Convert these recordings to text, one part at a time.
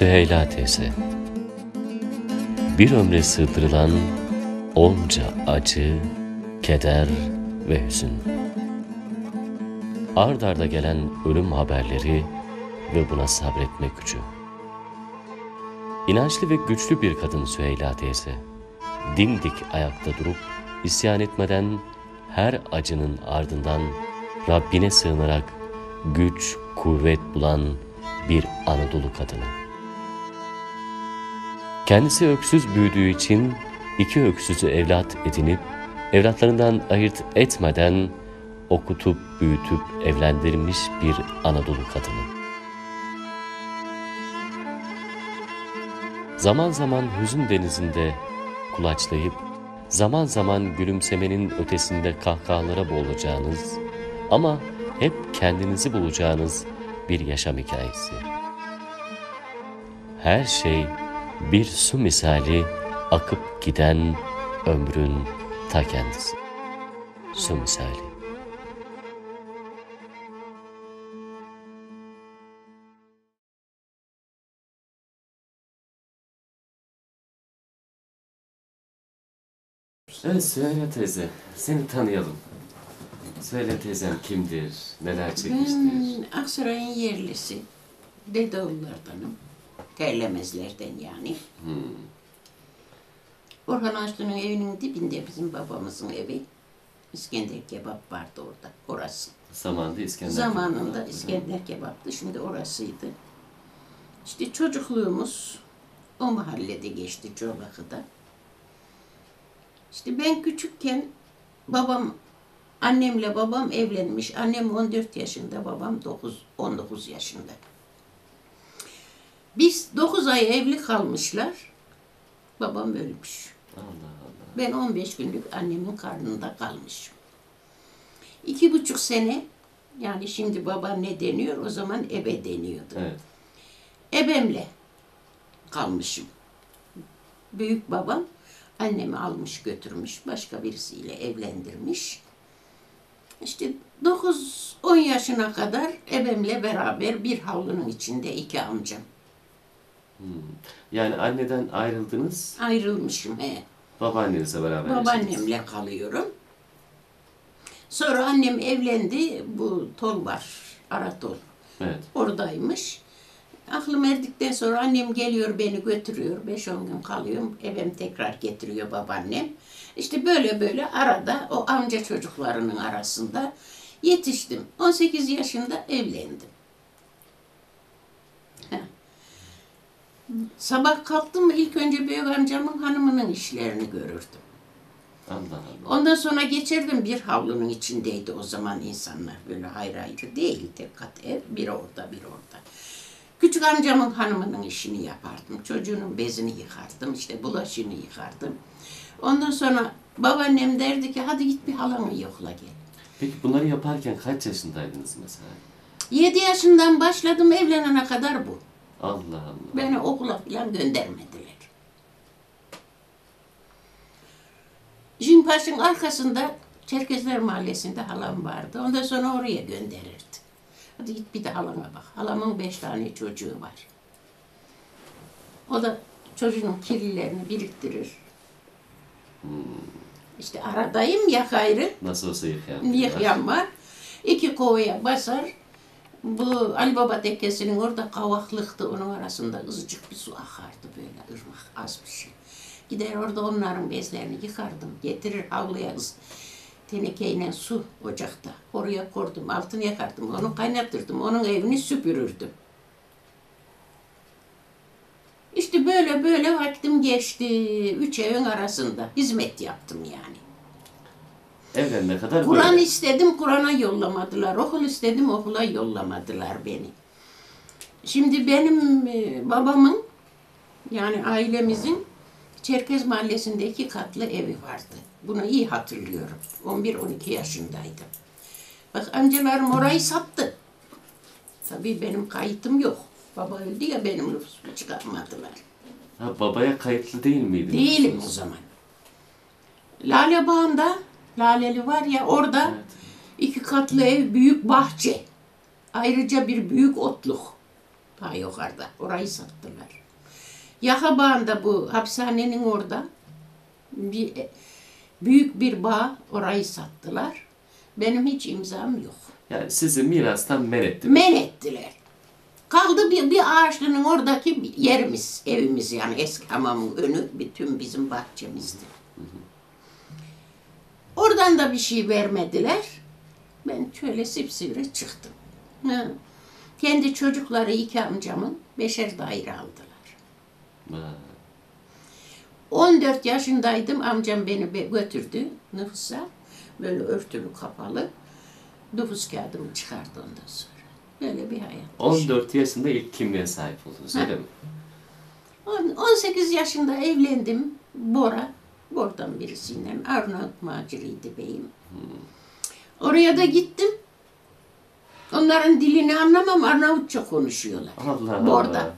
Süheyla teyze. Bir ömre sığdırılan onca acı, keder ve hüzün. Ard arda gelen ölüm haberleri ve buna sabretme gücü. İnançlı ve güçlü bir kadın Süheyla teyze. Dimdik ayakta durup isyan etmeden her acının ardından Rabbine sığınarak güç, kuvvet bulan bir Anadolu kadını. Kendisi öksüz büyüdüğü için 2 öksüzü evlat edinip evlatlarından ayırt etmeden okutup büyütüp evlendirmiş bir Anadolu kadını. Zaman zaman hüzün denizinde kulaçlayıp zaman zaman gülümsemenin ötesinde kahkahalara boğulacağınız ama hep kendinizi bulacağınız bir yaşam hikayesi. Her şey bir su misali akıp giden ömrün ta kendisi. Su misali. Evet Süheyla teyze, seni tanıyalım. Süheyla teyzem kimdir, neler çekmiştir? Ben Aksaray'ın yerlisi, Dedeoğullardanım. Terlemezlerden yani. Orhan Açlı'nın evinin dibinde bizim babamızın evi. İskender Kebap vardı orada, orası. Zamanında İskender Kebap'tı, şimdi orasıydı. İşte çocukluğumuz o mahallede geçti, Çolakı'da. İşte ben küçükken annemle babam evlenmiş. Annem 14 yaşında, babam 19 yaşında. Biz 9 ay evli kalmışlar. Babam ölmüş. Allah Allah. Ben 15 günlük annemin karnında kalmışım. 2,5 sene, yani şimdi baba ne deniyor, o zaman ebe deniyordu. Evet. Ebemle kalmışım. Büyük babam annemi almış götürmüş, başka birisiyle evlendirmiş. İşte 9-10 yaşına kadar ebemle beraber bir havlunun içinde 2 amcam. Yani anneden ayrıldınız, Ayrılmışım. babaannenizle beraber yaşadınız. Babaannemle kalıyorum. Sonra annem evlendi, bu Tol var, Aratol. Evet. Oradaymış. Aklım erdikten sonra annem geliyor beni götürüyor. 5-10 gün kalıyorum. Ebem tekrar getiriyor babaannem. İşte böyle böyle arada o amca çocuklarının arasında yetiştim. 18 yaşında evlendim. Sabah kalktım mı ilk önce büyük amcamın hanımının işlerini görürdüm. Allah Allah. Ondan sonra geçerdim, bir havlunun içindeydi o zaman insanlar, böyle ayrı ayrı değil, tek kat ev, biri orada biri orada. Küçük amcamın hanımının işini yapardım, çocuğunun bezini yıkardım, işte bulaşığını yıkardım. Ondan sonra babaannem derdi ki hadi git bir halanı yokla gel. Peki bunları yaparken kaç yaşındaydınız mesela? 7 yaşından başladım, evlenene kadar bu. Allah Allah. Beni okula falan göndermediler. Jimpaş'ın arkasında Çerkezler Mahallesi'nde halam vardı. Ondan sonra oraya gönderirdi. Hadi git bir de halama bak. Halamın 5 tane çocuğu var. O da çocuğun kirlilerini biriktirir. İşte aradayım ya gayrı. Nasıl olsa Yıkayan var. 2 kovaya basar. Bu Ali Baba Tekkesi'nin orada kavaklıktı. Onun arasında ızıcık bir su akardı böyle, ırmak, az bir şey. Gider orada onların bezlerini yıkardım. Getirir havluya tenekeyle su ocakta. Oraya koydum, altını yakardım, onu kaynatırdım, onun evini süpürürdüm. İşte böyle böyle vaktim geçti. 3 evin arasında hizmet yaptım yani. Evlenene kadar Kur'an böyle. istedim, Kur'an'a yollamadılar. Okul istedim, okula yollamadılar beni. Şimdi benim babamın, yani ailemizin Çerkez Mahallesi'nde 2 katlı evi vardı. Bunu iyi hatırlıyorum. 11-12 yaşındaydım. Bak amcalarım orayı sattı. Tabii benim kayıtım yok. Baba öldü ya, benim nüfusumu çıkartmadılar. Ha, babaya kayıtlı değil miydiniz? Değilim o zaman. Lale Bağı'nda, Laleli var ya orada, Evet. 2 katlı ev, büyük bahçe. Ayrıca bir büyük otluk. ta yukarıda. Orayı sattılar. Yakabağında bu hapishanenin orada büyük bir bağ, orayı sattılar. Benim hiç imzam yok. Yani sizi mirastan men ettiler. Men ettiler. Kaldı bir ağaçlının oradaki yerimiz, evimiz yani eski hamamın önü bütün bizim bahçemizdi. Oradan da bir şey vermediler. Ben şöyle sipsivri çıktım. Ha. Kendi çocukları 2 amcamın 5'er daire aldılar. Ha. 14 yaşındaydım, amcam beni götürdü nüfusa. Böyle örtülü kapalı. Nüfus kağıdımı çıkardı ondan sonra. Böyle bir hayat. 14 yaşında ilk kimliğe sahip oldunuz öyle mi? 18 yaşında evlendim. Bora'dan birisiyle. Arnavut maciriydi beyim. Oraya da gittim. Onların dilini anlamam, Arnavutça konuşuyorlar. Allah Bor'da. Allah.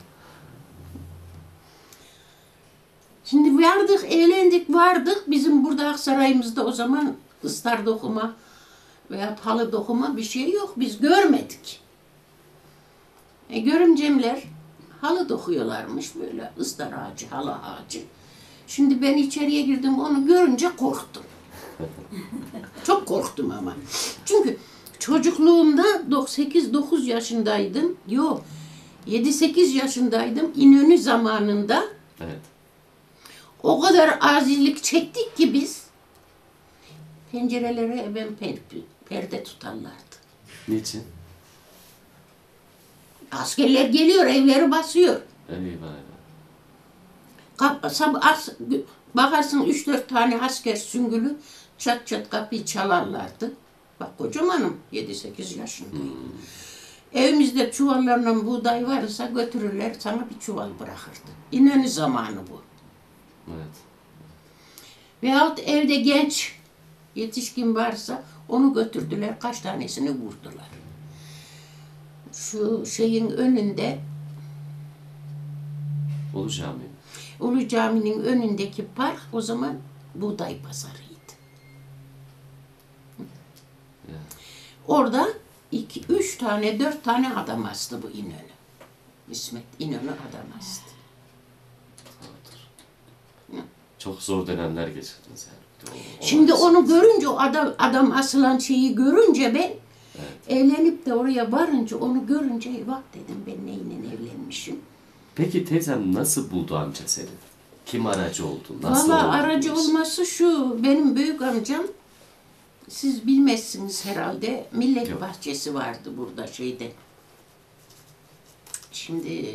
Şimdi vardık. Bizim burada Aksaray'ımızda o zaman ıstar dokuma veya halı dokuma bir şey yok. Biz görmedik. Görümcemler halı dokuyorlarmış böyle ıstar ağacı, halı ağacı. Şimdi ben içeriye girdim, onu görünce korktum. Çok korktum ama. Çünkü çocukluğumda 8-9 yaşındaydım. Yok, 7-8 yaşındaydım. İnönü zamanında Evet. o kadar azizlik çektik ki biz pencerelere perde tutarlardı. Niçin? Askerler geliyor, evleri basıyor. Eyvah. Bakarsın 3-4 tane asker süngülü çat çat kapıyı çalarlardı. Bak kocamanım, 7-8 yaşındayım. Evimizde çuvallarla buğday varsa götürürler, sana bir çuval bırakırdı. İnönü zamanı bu. Evet. Veyahut evde genç yetişkin varsa onu götürdüler, kaç tanesini vurdular. Şu şeyin önünde, Ulu Cami. Ulu Cami'nin önündeki park o zaman buğday pazarıydı. Ya. Orada 3 tane, 4 tane adam astı bu İnönü. İsmet İnönü adam astı. Çok zor dönemler geçirdiniz yani. Şimdi onu görünce, o adam asılan şeyi görünce ben evlenip de oraya varınca onu görünce eyvah dedim, ben neyle evlenmişim. Peki teyzem nasıl buldu amca seni? Kim aracı oldu? Nasıl Valla oldu aracı bu iş? olması şu, benim büyük amcam, siz bilmezsiniz herhalde, Millet Yok. Bahçesi vardı burada şeyde. Şimdi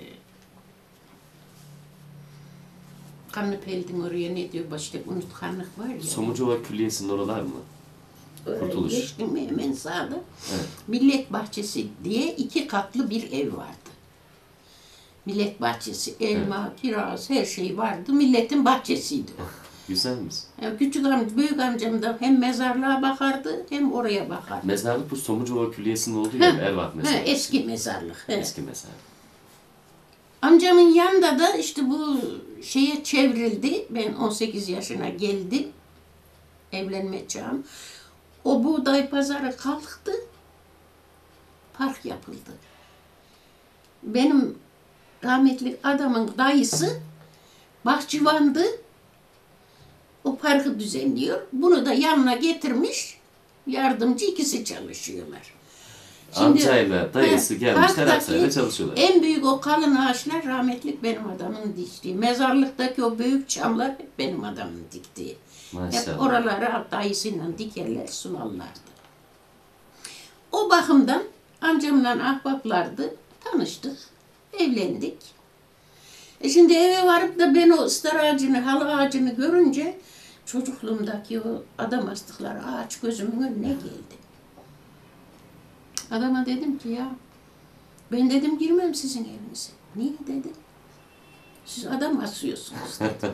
Kanlıpel'din oraya ne diyor, başta unutkanlık var ya. Somucova Külliyesi'nin oralar mı? Kurtuluş. Geçtim mi hemen sağda. Evet. Millet Bahçesi diye 2 katlı bir ev vardı. Millet Bahçesi, elma, kiraz, her şey vardı. Milletin bahçesiydi o. Güzelmiş. Yani büyük amcam da hem mezarlığa bakardı hem oraya bakardı. Mezarlık bu Somucova Külliyesi'nin olduğu yer mi? Ervat mezarlığı. Eski mezarlık. he. Eski mezarlık. Amcamın yanında da işte bu şeye çevrildi. Ben 18 yaşına geldim. Evlenme çağım. O buğday pazarı kalktı. Park yapıldı. Benim rahmetli adamın dayısı bahçıvandı. O parkı düzenliyor. Bunu da yanına getirmiş. Yardımcı, ikisi çalışıyorlar. Amcayla dayısı gelmişler parktaki Aksaray'da çalışıyorlar. En büyük o kalın ağaçlar rahmetlik benim adamın diktiği. Mezarlıktaki o büyük çamlar hep benim adamın diktiği. Hep Maşallah. oraları dayısıyla dikerler, sularlardı. O bakımdan amcamla ahbaplardı. Tanıştık, evlendik. Şimdi eve varıp da ben o ıstar ağacını, halı ağacını görünce çocukluğumdaki o adam astıkları ağaç gözümün önüne geldi. Adama dedim ki ya, ben dedim girmem sizin evinize. Niye dedi? Siz adam asıyorsunuz dedi.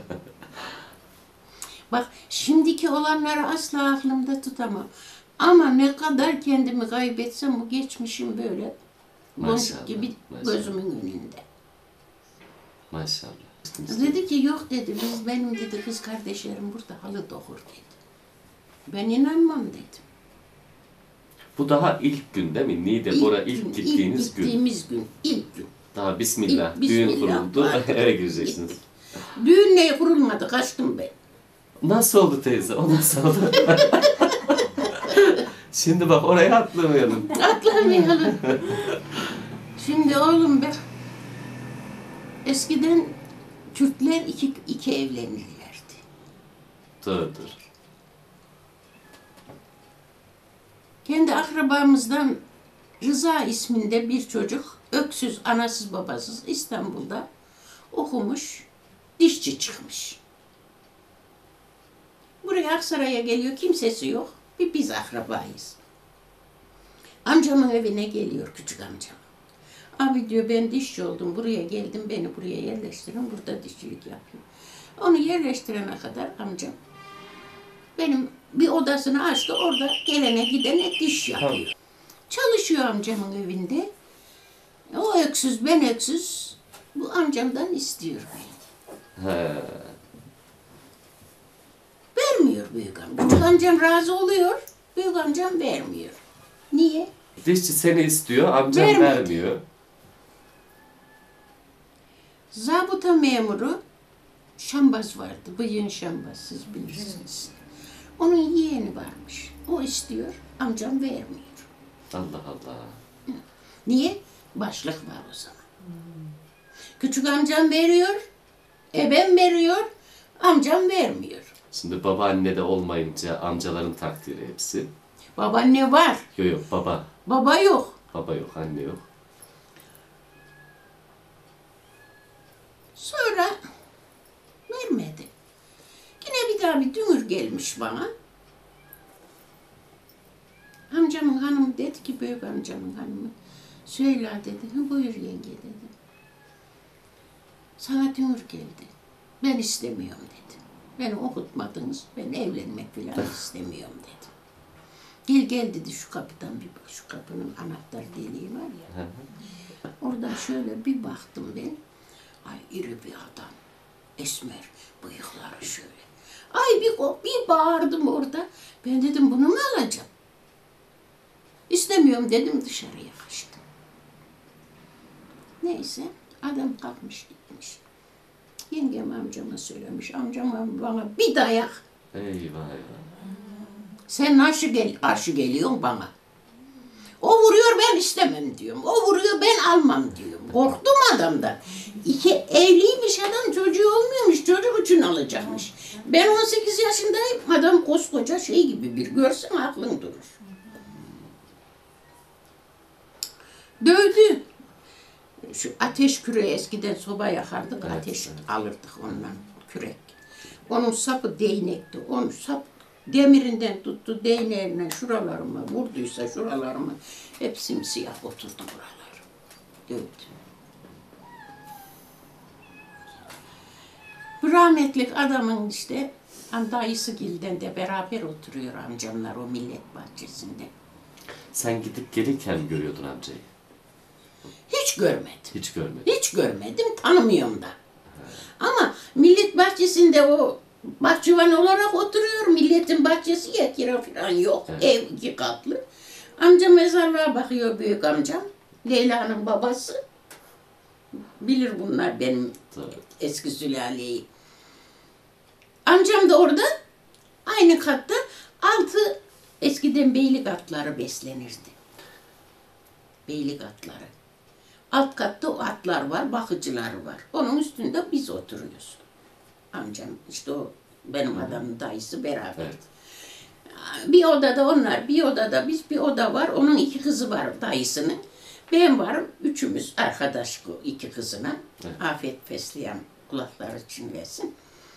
Bak şimdiki olanları asla aklımda tutamam. Ama ne kadar kendimi kaybetsem bu geçmişim böyle boncuk gibi gözümün önünde. Maşallah. Dedi ki yok dedi, benim dedi kız kardeşlerim burada halı dokur dedi. Ben inanmam dedim. Bu daha ilk gün değil mi? Niğde Bora ilk gittiğiniz gün. Gittiğimiz gün, ilk gün. Daha bismillah, düğün Bismillah, kuruldu, vardı. eve gireceksiniz. Gittik. Düğün ne kurulmadı, kaçtım ben. Nasıl oldu teyze? O nasıl oldu? Şimdi bak oraya atlamayalım. Atlamayalım. Şimdi oğlum bak, eskiden Türkler iki evlenirlerdi. Dur. Kendi akrabamızdan Rıza isminde bir çocuk, öksüz, anasız babasız İstanbul'da okumuş, dişçi çıkmış. Buraya Aksaray'a geliyor, kimsesi yok. Biz akrabayız. Amcamın evine geliyor, küçük amcam. Abi diyor, ben dişçi oldum, buraya geldim, beni buraya yerleştirin, burada dişçilik yapıyorum. Onu yerleştirene kadar amcam benim bir odasını açtı, orada gelene gidene diş yapıyor. Çalışıyor amcamın evinde. O öksüz, ben öksüz. Bu amcamdan istiyor beni. He. Vermiyor büyük amcam. Küçük amcam razı oluyor, büyük amcam vermiyor. Niye? Dişçi seni istiyor, amcam Vermedi. vermiyor. Zabıta memuru Şambaz vardı, bıyığın Şambaz, siz bilirsiniz. Onun yeğeni varmış. O istiyor, amcam vermiyor. Allah Allah. Niye? Başlık var o zaman. Küçük amcam veriyor, ebem veriyor, amcam vermiyor. Şimdi babaanne de olmayınca amcaların takdiri hepsi. Babaanne var, Yok baba. baba yok. Baba yok, anne yok. Sonra vermedi. Yine bir daha bir dünür gelmiş bana. Amcamın hanımı dedi ki, büyük amcamın hanımı, Süheyla dedi, buyur yenge dedi. Sana dünür geldi. Ben istemiyorum dedi. Beni okutmadınız, ben evlenmek falan istemiyorum dedi. Gel dedi, şu kapıdan bir bak, şu kapının anahtar deliği var ya. Oradan şöyle bir baktım ben. Ay iri bir adam, esmer, bıyıkları şöyle. Ay bir bağırdım orada. Ben dedim, bunu mu alacağım? İstemiyorum dedim, dışarıya kaçtım. Neyse, adam kalkmış gitmiş. Yengem amcama söylemiş, amcam bana bir dayak. Eyvah. Sen karşı geliyorsun bana. O vuruyor, ben istemem diyorum. O vuruyor, ben almam diyorum. Korktum adamdan. Evliymiş adam, çocuğu olmuyormuş, çocuk için alacakmış. Ben 18 yaşındayım, adam koskoca şey gibi bir görsen aklın durur. Dövdü. Şu ateş küreği, eskiden soba yakardık, Evet, ateş evet. alırdık ondan, kürek. Onun sapı değnekti, onun sap demirinden tuttu, değneğinden şuralarıma vurduysa şuralarıma hep simsiyah oturdu buralar. Dövdü. Bu rahmetlik adamın işte dayısı Gil'den de beraber oturuyor amcamlar o millet bahçesinde. Sen gidip gelirken görüyordun amcayı. Hiç görmedim. Hiç görmedin. Hiç görmedim, tanımıyorum da. Ama millet bahçesinde o bahçıvan olarak oturuyor. Milletin bahçesi ya, kira falan yok. Evet. Ev 2 katlı. Amcam mezarlığa bakıyor, büyük amcam. Leyla'nın babası. Bilir bunlar benim Tabii. eski sülaleyi. Amcam da orada aynı katta, altı eskiden beylik atları beslenirdi. Beylik atları. Alt katta o atlar var, bakıcıları var. Onun üstünde biz oturuyoruz. Amcam işte o benim adamın dayısı beraber. Evet. Bir odada onlar, bir odada biz, bir oda var. Onun 2 kızı var dayısının. Ben varım, üçümüz arkadaş 2 kızına. Evet. Afet fesleğen kulakları çinlesin.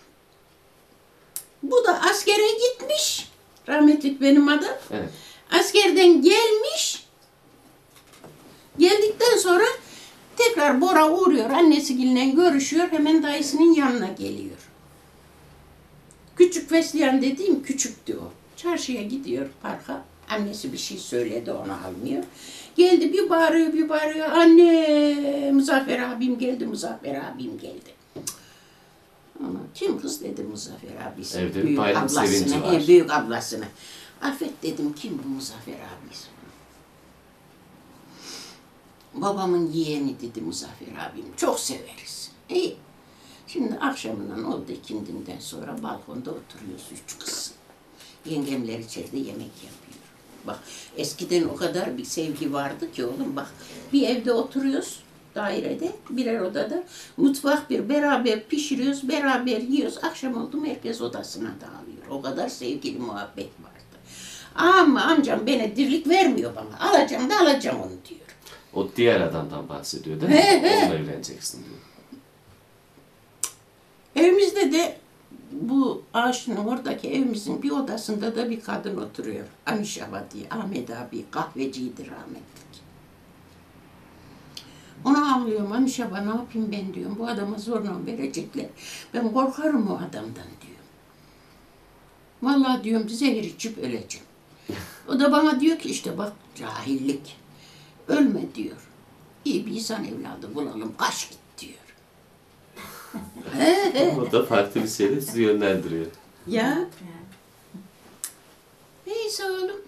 Bu da askere gitmiş. Rahmetlik benim adam. Evet. Askerden gelmiş. Geldikten sonra tekrar Bora uğruyor. Annesiyle görüşüyor. Hemen dayısının yanına geliyor. Küçük fesleğen dediğim küçüktü o. Çarşıya gidiyor parka. Annesi bir şey söyledi, onu almıyor. Geldi bir bağırıyor bir bağırıyor. Anne, Muzaffer abim geldi, Muzaffer abim geldi. Ama kim kız dedi Muzaffer abisi. Evde bir bayram sevinci var. Büyük ablasına. Affet dedim, kim bu Muzaffer abisi? babamın yeğeni dedi Muzaffer abim. Çok severiz. İyi. Şimdi akşamından oldu ikindinden sonra balkonda oturuyoruz üç kız. Yengemler içeride yemek yapıyor. Bak eskiden o kadar bir sevgi vardı ki oğlum bak. Bir evde oturuyoruz dairede birer odada. Mutfak bir beraber pişiriyoruz, beraber yiyoruz. Akşam oldu mu herkes odasına dağılıyor. O kadar sevgili muhabbet vardı. Ama amcam bana dirlik vermiyor bana. Alacağım da alacağım onu diyor. O diğer adamdan bahsediyor değil mi? Onunla evleneceksin diyor. Evimizde de bu ağaçın oradaki evimizin bir odasında da bir kadın oturuyor. Anişaba diye. Ahmet abi kahveciydi rahmetlik. Ona ağlıyorum. Anişaba ne yapayım ben diyorum. Bu adama zorla verecekler. Ben korkarım o adamdan diyor. Vallahi diyorum zehir içip öleceğim. O da bana diyor ki işte bak cahillik. Ölme diyor. İyi bir insan evladı bulalım. Kaç git diyor. O da farklı bir şeyle sizi yönlendiriyor. Ya. Neyse oğlum.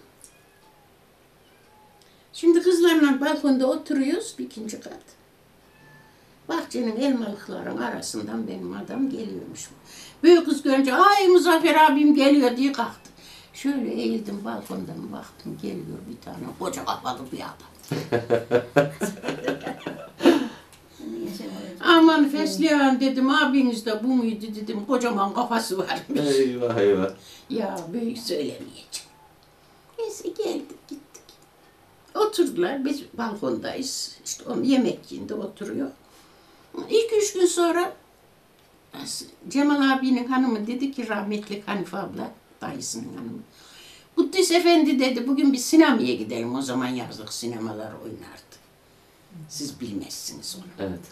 Şimdi kızlarla balkonda oturuyoruz, ikinci kat. Bahçenin elmalıkların arasından benim adam geliyormuş. Büyük kız görünce ay Muzaffer abim geliyor diye kalktı. Şöyle eğildim balkondan baktım geliyor bir tane koca kafalı bir adam. Aman Feslihan dedim abiniz de bu muydu dedim kocaman kafası varmış. Eyvah eyvah. Ya büyük söylemeyeceğim. Neyse geldik gittik. Oturdular biz balkondayız. İşte onun yemek yiyinde oturuyor. 2-3 gün sonra Cemal abinin hanımı dedi ki rahmetli Hanife abla dayısının hanımı. Kuddis Efendi dedi bugün bir sinemaya gidelim. O zaman yazlık sinemalar oynardı. Siz bilmezsiniz onu. Evet.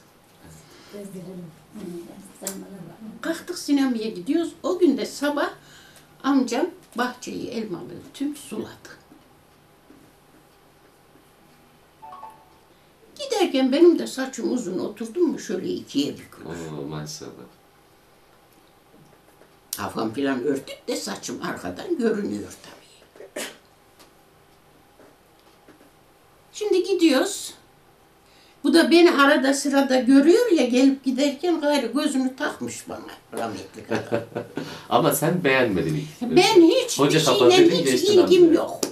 Kalktık sinemaya gidiyoruz. O gün de sabah amcam bahçeyi elmalı tüm suladı. Giderken benim de saçım uzun oturdum mu şöyle ikiye bükülür. Oo maşallah. Kafam filan örtük de saçım arkadan görünüyor tabii. Şimdi gidiyoruz. Bu da beni arada sırada görüyor ya gelip giderken gayrı gözünü takmış bana rahmetli adam. Ama sen beğenmedin ilk. Ben hiç bir Hoca kapat şeyle dedin, hiç geçtin ilgim amcaya. yok.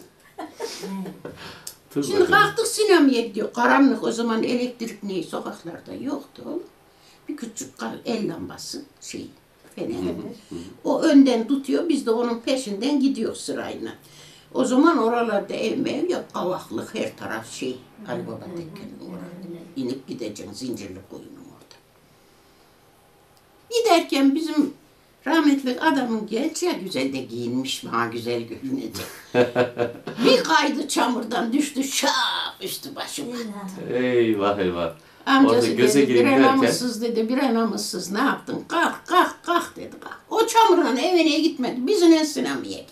Dur Şimdi bakalım. kalktık sinemaya gidiyor. Karanlık o zaman elektrik neyi sokaklarda yoktu oğlum. Bir küçük el lambası fener. O önden tutuyor biz de onun peşinden gidiyoruz sırayla. O zaman oralarda ev yok. Kavaklık her taraf Ali Baba Tekke'nin orada. İnip gideceksin zincirli koyunun orada. Giderken bizim rahmetli adamın genç ya güzel de giyinmiş bana güzel görünecek. Bir kaydı çamurdan düştü şap üstü başıma. Eyvah eyvah. Orada Amcası göze dedi bir girin derken. namussuz dedi bir namussuz ne yaptın kalk kalk kalk dedi kalk. O çamurdan evine gitmedi bizimle sinemaya geldi.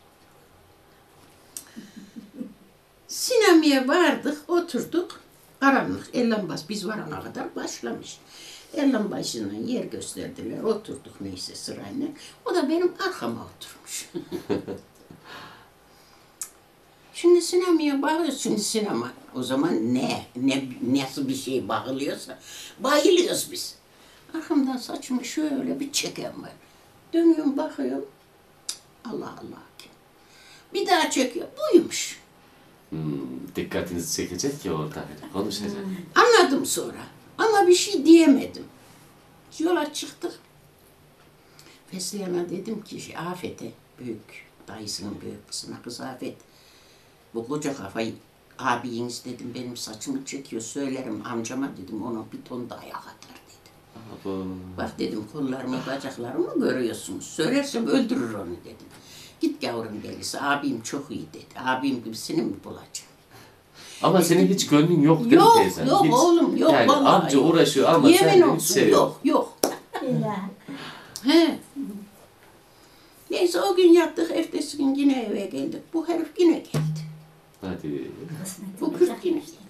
Sinemaya vardık oturduk karanlık el lambası biz varana kadar başlamış. El lambasından yer gösterdiler oturduk neyse sırayla. O da benim arkama oturmuş. Şimdi sinemaya bağlıyoruz. Şimdi sinema o zaman nasıl bir şey bağlıyorsa bayılıyoruz biz. Arkamdan saçımı şöyle bir çeken var. Dönüyorum bakıyorum. Allah Allah. Bir daha çekiyor. Buymuş. Dikkatinizi çekecek ki orada konuşacak. Anladım sonra. Ama bir şey diyemedim. Yola çıktık. Feslihan'a dedim ki Afet'e büyük dayısının büyük kızına kız Afet. Bu koca kafayı abiniz dedim benim saçımı çekiyor söylerim amcama dedim ona bir ton da ayak atar dedim. Bak dedim kollarımı bacaklarımı görüyorsunuz söylersem öldürür onu dedim. Git yavrum delisi abim çok iyi dedi. Abim gibisini mi bulacağım? Ama senin hiç gönlün yok değil mi Yok teyzem? yok Hiç. oğlum yok Yani vallahi amca yok. uğraşıyor ama Yemin sen hiç olsun şey yok. yok. He. Neyse o gün yattık ertesi gün yine eve geldik. Bu herif yine geldi. Hadi. Bu Kürt yine geldi.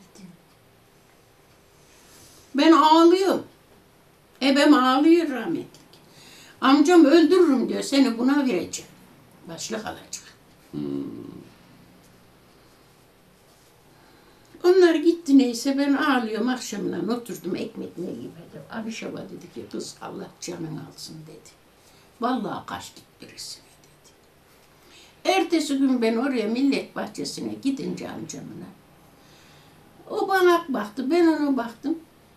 Ben ağlıyorum. Ebem ağlıyor rahmetlik. Amcam öldürürüm diyor seni buna vereceğim. Başlık alacak. Onlar gitti ne Neyse ben ağlıyorum akşamdan oturdum ekmek ne yemedim. Ali Şaba dedi ki kız Allah canını alsın dedi. Vallahi kaçtık birisine dedi. Ertesi gün ben oraya millet bahçesine gidince amcamına. O bana baktı ben ona baktım.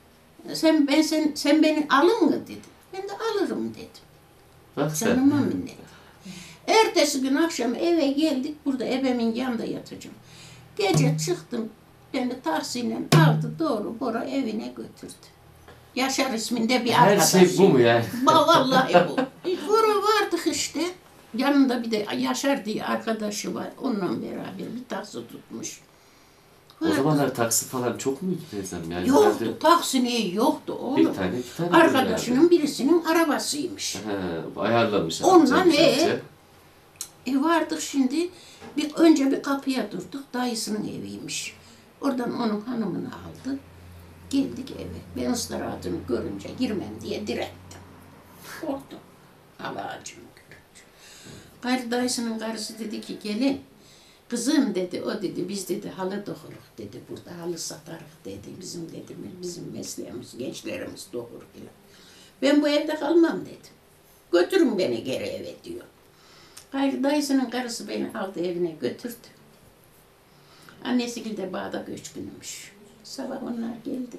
Sen beni alın mı dedi. Ben de alırım dedim. Bak sen. Canıma minnet. Ertesi gün akşam eve geldik. Burada ebemin yanında yatacağım. Gece çıktım. Beni taksiyle aldı doğru Bora evine götürdü. Yaşar isminde bir Her arkadaş. şey bu mu yani? Vallahi bu. Bora vardık işte. Yanında bir de Yaşar diye arkadaşı var. Onunla beraber bir taksi tutmuş. O zamanlar taksi falan çok muydu teyzem? Yani Yoktu. herhalde Taksi niye yoktu oğlum? bir tane iki tane. Arkadaşının birisinin arabasıymış. He, ayarlamış. Ondan amca. Vardık şimdi. Önce bir kapıya durduk. Dayısının eviymiş. Oradan onun hanımını aldı. Geldik eve. Ben ıslaratını görünce girmem diye direttim. Korktum. Allah'cığım görünce. Gayrı dayısının karısı dedi ki gelin. Kızım dedi, o dedi, biz dedi halı dokuruk dedi, burada halı satarık dedi, bizim mesleğimiz, gençlerimiz dokur filan. Ben bu evde kalmam dedim. Götürün beni geri eve diyor. Gayrı dayısının karısı beni aldı evine götürdü. Annesi de bağda göçkünmüş. Sabah onlar geldi.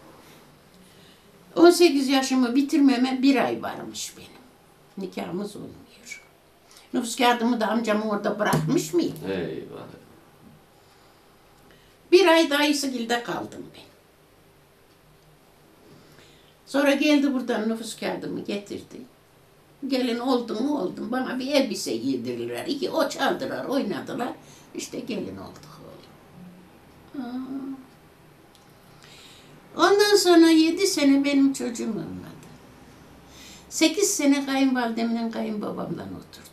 18 yaşımı bitirmeme 1 ay varmış benim. Nikahımız olmuyor. Nüfus kağıdımı da amcam orada bırakmış mıyım? Eyvah. 1 ay dayısıgilde kaldım ben. Sonra geldi buradan nüfus kağıdımı getirdi. Gelin oldum mu oldum. Bana bir elbise giydirdiler. O çaldılar, oynadılar. İşte gelin olduk oğlum. Ondan sonra 7 sene benim çocuğum olmadı. 8 sene kayınvalidemle kayınbabamla oturdum.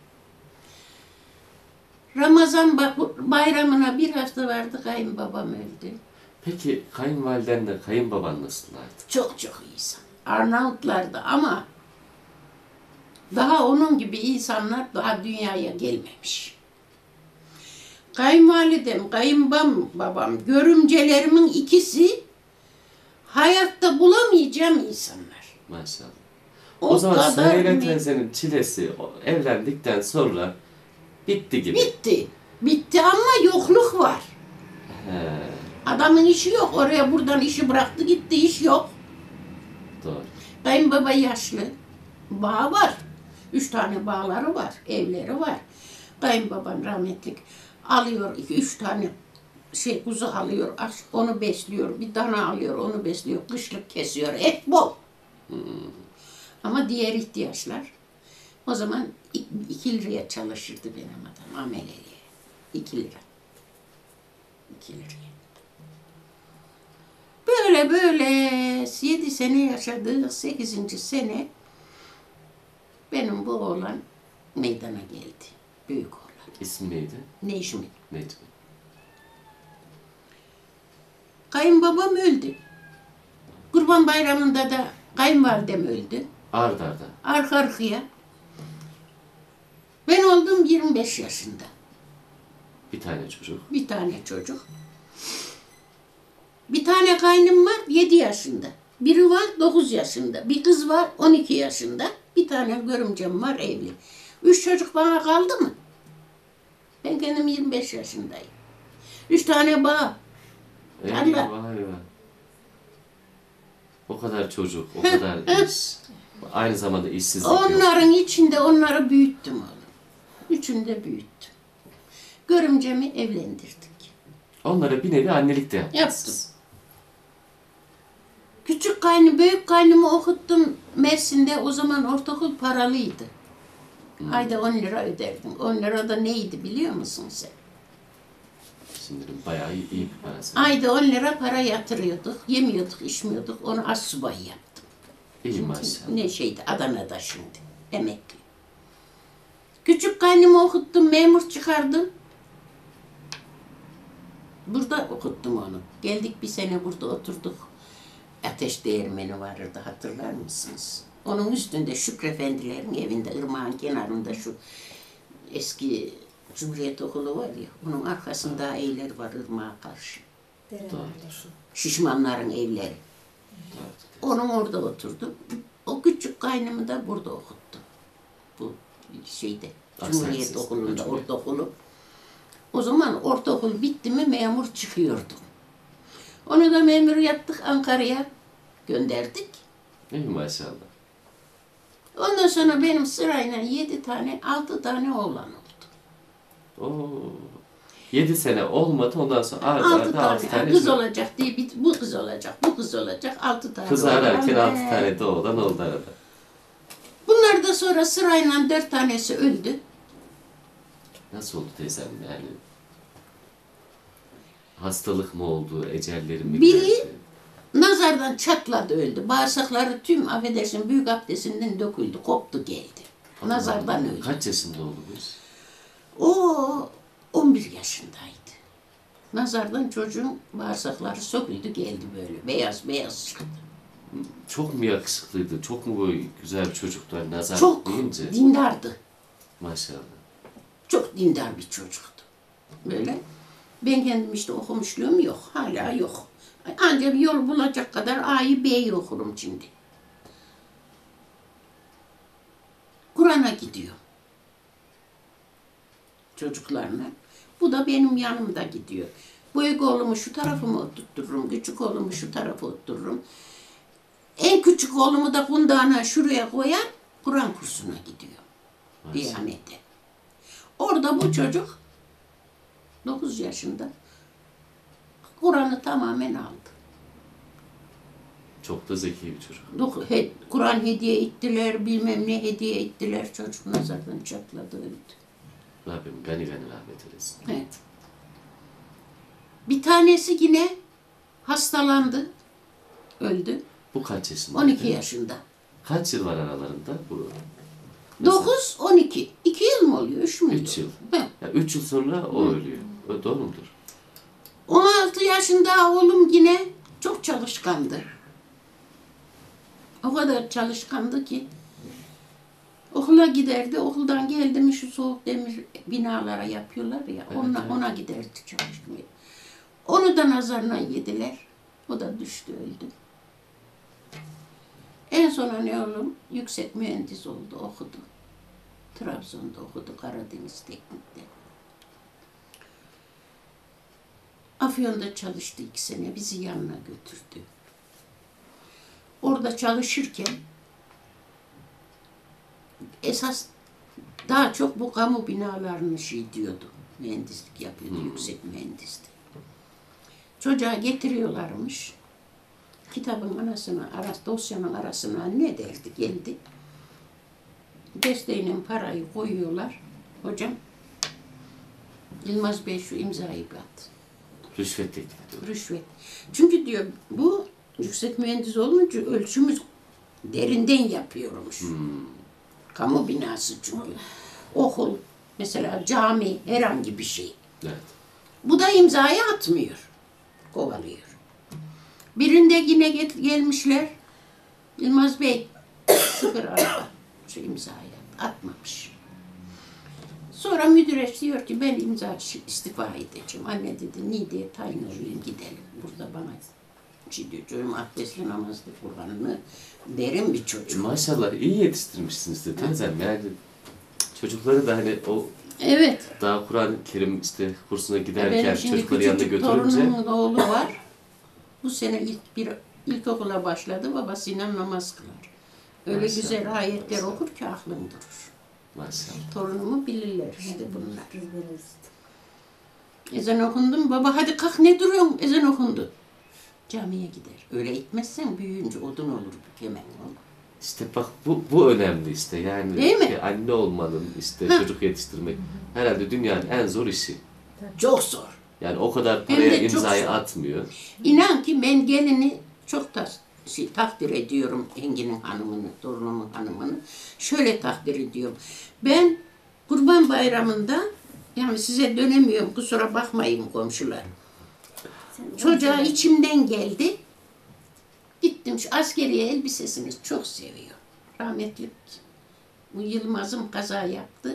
Ramazan bayramına 1 hafta vardı kayınbabam öldü. Peki kayınvalidenle kayınbaban nasıllardı? Çok insan. Arnavutlardı ama daha onun gibi insanlar daha dünyaya gelmemiş. Kayınvalidem, kayınbabam, görümcelerimin ikisi hayatta bulamayacağım insanlar. Maşallah. O zaman kadar Süheyla teyzenin çilesi evlendikten sonra bitti gibi. Bitti ama yokluk var. He, Adamın işi yok. Oraya buradan işi bıraktı gitti, iş yok. doğru. Kayınbaba yaşlı. Bağ var. 3 tane bağları var. Evleri var. Kayınbabam rahmetlik alıyor 2-3 tane kuzu alıyor. Onu besliyor. Bir dana alıyor. Onu besliyor. Kışlık kesiyor. Et bol. Ama diğer ihtiyaçlar. O zaman 2 liraya çalışırdı benim adam. Ameleliğe. 2 lira. 2 liraya. Böyle 7 sene yaşadık. 8. sene benim bu oğlan meydana geldi. Büyük oğlan. İsmi neydi? Necmi. Neydi? Kayınbabam öldü. Kurban Bayramı'nda da kayınvalidem öldü. Arda arda. Arka arkaya. Ben oldum 25 yaşında. Bir tane çocuk. Bir tane çocuk. Bir tane kaynım var 7 yaşında. Biri var 9 yaşında. Bir kız var 12 yaşında. Bir tane görümcem var evli. 3 çocuk bana kaldı mı? Ben kendim 25 yaşındayım. 3 tane bağ. Eyvah eyvah. O kadar çocuk, o kadar iş. Aynı zamanda işsizlik yok. Onların içinde onları büyüttüm oğlum. Üçünü de büyüttüm. Görümcemi evlendirdik. Onlara bir nevi annelik de yaptınız. Yaptım. Küçük kaynım, büyük kaynımı okuttum Mersin'de. O zaman ortaokul paralıydı. Ayda 10 lira öderdim. 10 lira da neydi biliyor musun sen? Şimdi bayağı iyi bir parası. Ayda 10 lira para yatırıyorduk. Yemiyorduk, içmiyorduk. Onu asubay yaptım. İyi maşallah. Ne şeydi Adana'da şimdi. Emekli. Küçük kaynımı okuttum, memur çıkardım. Burada okuttum onu. Geldik bir sene burada oturduk. Ateş değirmeni vardı hatırlar mısınız? Onun üstünde Şükrü Efendilerin evinde, ırmağın kenarında şu eski Cumhuriyet Okulu var ya, onun arkasında evler var ırmağa karşı. Mahallesi. Şişmanların evleri. Onun orada oturdum. O küçük kaynımı da burada okuttum. Bu şeyde, Cumhuriyet Okulu'nda, ortaokulu. O zaman ortaokul bitti mi memur çıkıyordum. Onu da memur yaptık, Ankara'ya gönderdik. İyi maşallah. Ondan sonra benim sırayla 6 tane oğlan oldu. Oo. 7 sene olmadı, ondan sonra arda 6 arda tane, 6 tane kız çocuk. olacak diye bu kız olacak, bu kız olacak, 6 tane Kız oğlan. ararken 6 tane de oğlan oldu arada. Bunlar da sonra sırayla 4 tanesi öldü. Nasıl oldu teyzem yani? Hastalık mı oldu, ecelleri mi Biri- geldi? Nazardan çatladı öldü. Bağırsakları tüm affedersin büyük abdestinden döküldü, koptu geldi. Nazardan öldü. Kaç yaşında oldu bu iş? O 11 yaşındaydı. Nazardan çocuğun bağırsakları söküldü geldi böyle. Beyaz beyaz çıktı. Çok mu yakışıklıydı, çok mu böyle güzel bir çocuktu hani nazar Çok deyince? dindardı. Maşallah. Çok dindar bir çocuktu. Böyle. Ben kendim işte okumuşluğum yok. Hala yok. Ancak bir yol bulacak kadar A'yı B'yi okurum şimdi. Kur'an'a gidiyor. Çocuklarına. Bu da benim yanımda gidiyor. Büyük oğlumu şu tarafıma oturturum, küçük oğlumu şu tarafa oturturum. En küçük oğlumu da kundağına şuraya koyar, Kur'an kursuna gidiyor. Diyanete. Orada bu çocuk 9 yaşında Kur'an'ı tamamen aldı. Çok da zeki bir çocuk. Kur'an hediye ettiler, bilmem ne hediye ettiler. Çocuk nazardan çatladı, öldü. Rabbim gani gani rahmet eylesin. Evet. Bir tanesi yine hastalandı, öldü. Bu kaç yaşında? 12 yaşında. Kaç yıl var aralarında? Bu 9, 12. 2 yıl mı oluyor, 3 mü? 3 yıl. He. Ya 3 yıl sonra o ölüyor. O doğru mudur? 16 yaşında oğlum yine çok çalışkandı. O kadar çalışkandı ki okula giderdi. Okuldan geldi mi şu soğuk demir binalara yapıyorlar ya. Ona giderdi çalışmaya. Onu da nazarına yediler. O da düştü, öldü. En sona ne oğlum? Yüksek mühendis oldu, okudu. Trabzon'da okudu, Karadeniz Teknik'te. Afyon'da çalıştı 2 sene, bizi yanına götürdü. Orada çalışırken esas daha çok bu kamu binalarını diyordu. Mühendislik yapıyordu, yüksek mühendisti. Çocuğa getiriyorlarmış. Kitabın dosyanın arasına ne derdi geldi. Desteğinin parayı koyuyorlar. Hocam, Yılmaz Bey şu imzayı at. Rüşvet teklif ediyor. Rüşvet. Çünkü diyor bu yüksek mühendis olunca ölçümüz derinden yapıyormuş. Kamu binası çünkü. Okul, mesela cami, herhangi bir şey. Evet. Bu da imzayı atmıyor. Kovalıyor. Birinde yine gelmişler. Yılmaz Bey sıfır araba. Şu imzayı atmamış. Sonra müdüre diyor ki ben istifa edeceğim. Anne dedi Niğde'ye tayin olayım gidelim. Burada bana diyor çocuğum abdestli namazlı Kur'an'ını derin bir çocuk. Maşallah iyi yetiştirmişsiniz de teyzem yani çocukları da hani o Evet. daha Kur'an-ı Kerim işte kursuna Benim giderken şimdi çocukları yanında küçücük götürünce torunumun oğlu var. Bu sene ilkokula başladı. Babasıyla namaz kılar. Öyle Maşallah, güzel ayetler maşallah. okur ki aklım durur. maşallah. Torunumu bilirler işte bunlar. Biz biliriz. Ezan okundu mu? Baba hadi kalk ne duruyorsun? Ezan okundu. Camiye gider. Öyle gitmezsen büyüyünce odun olur, yemek olur. İşte bak bu önemli işte yani Değil mi? anne olmanın işte çocuk yetiştirmek herhalde dünyanın en zor işi. Çok zor. Yani o kadar Hem paraya de çok imzayı zor. atmıyor. İnan ki ben gelini çok takdir ediyorum Engin'in hanımını, torunumun hanımını. Şöyle takdir ediyorum. Ben Kurban Bayramı'nda yani size dönemiyorum kusura bakmayın komşular. Çocuğa içimden geldi. Gittim şu askeriye elbisesini çok seviyor. Rahmetli bu Yılmaz'ım kaza yaptı.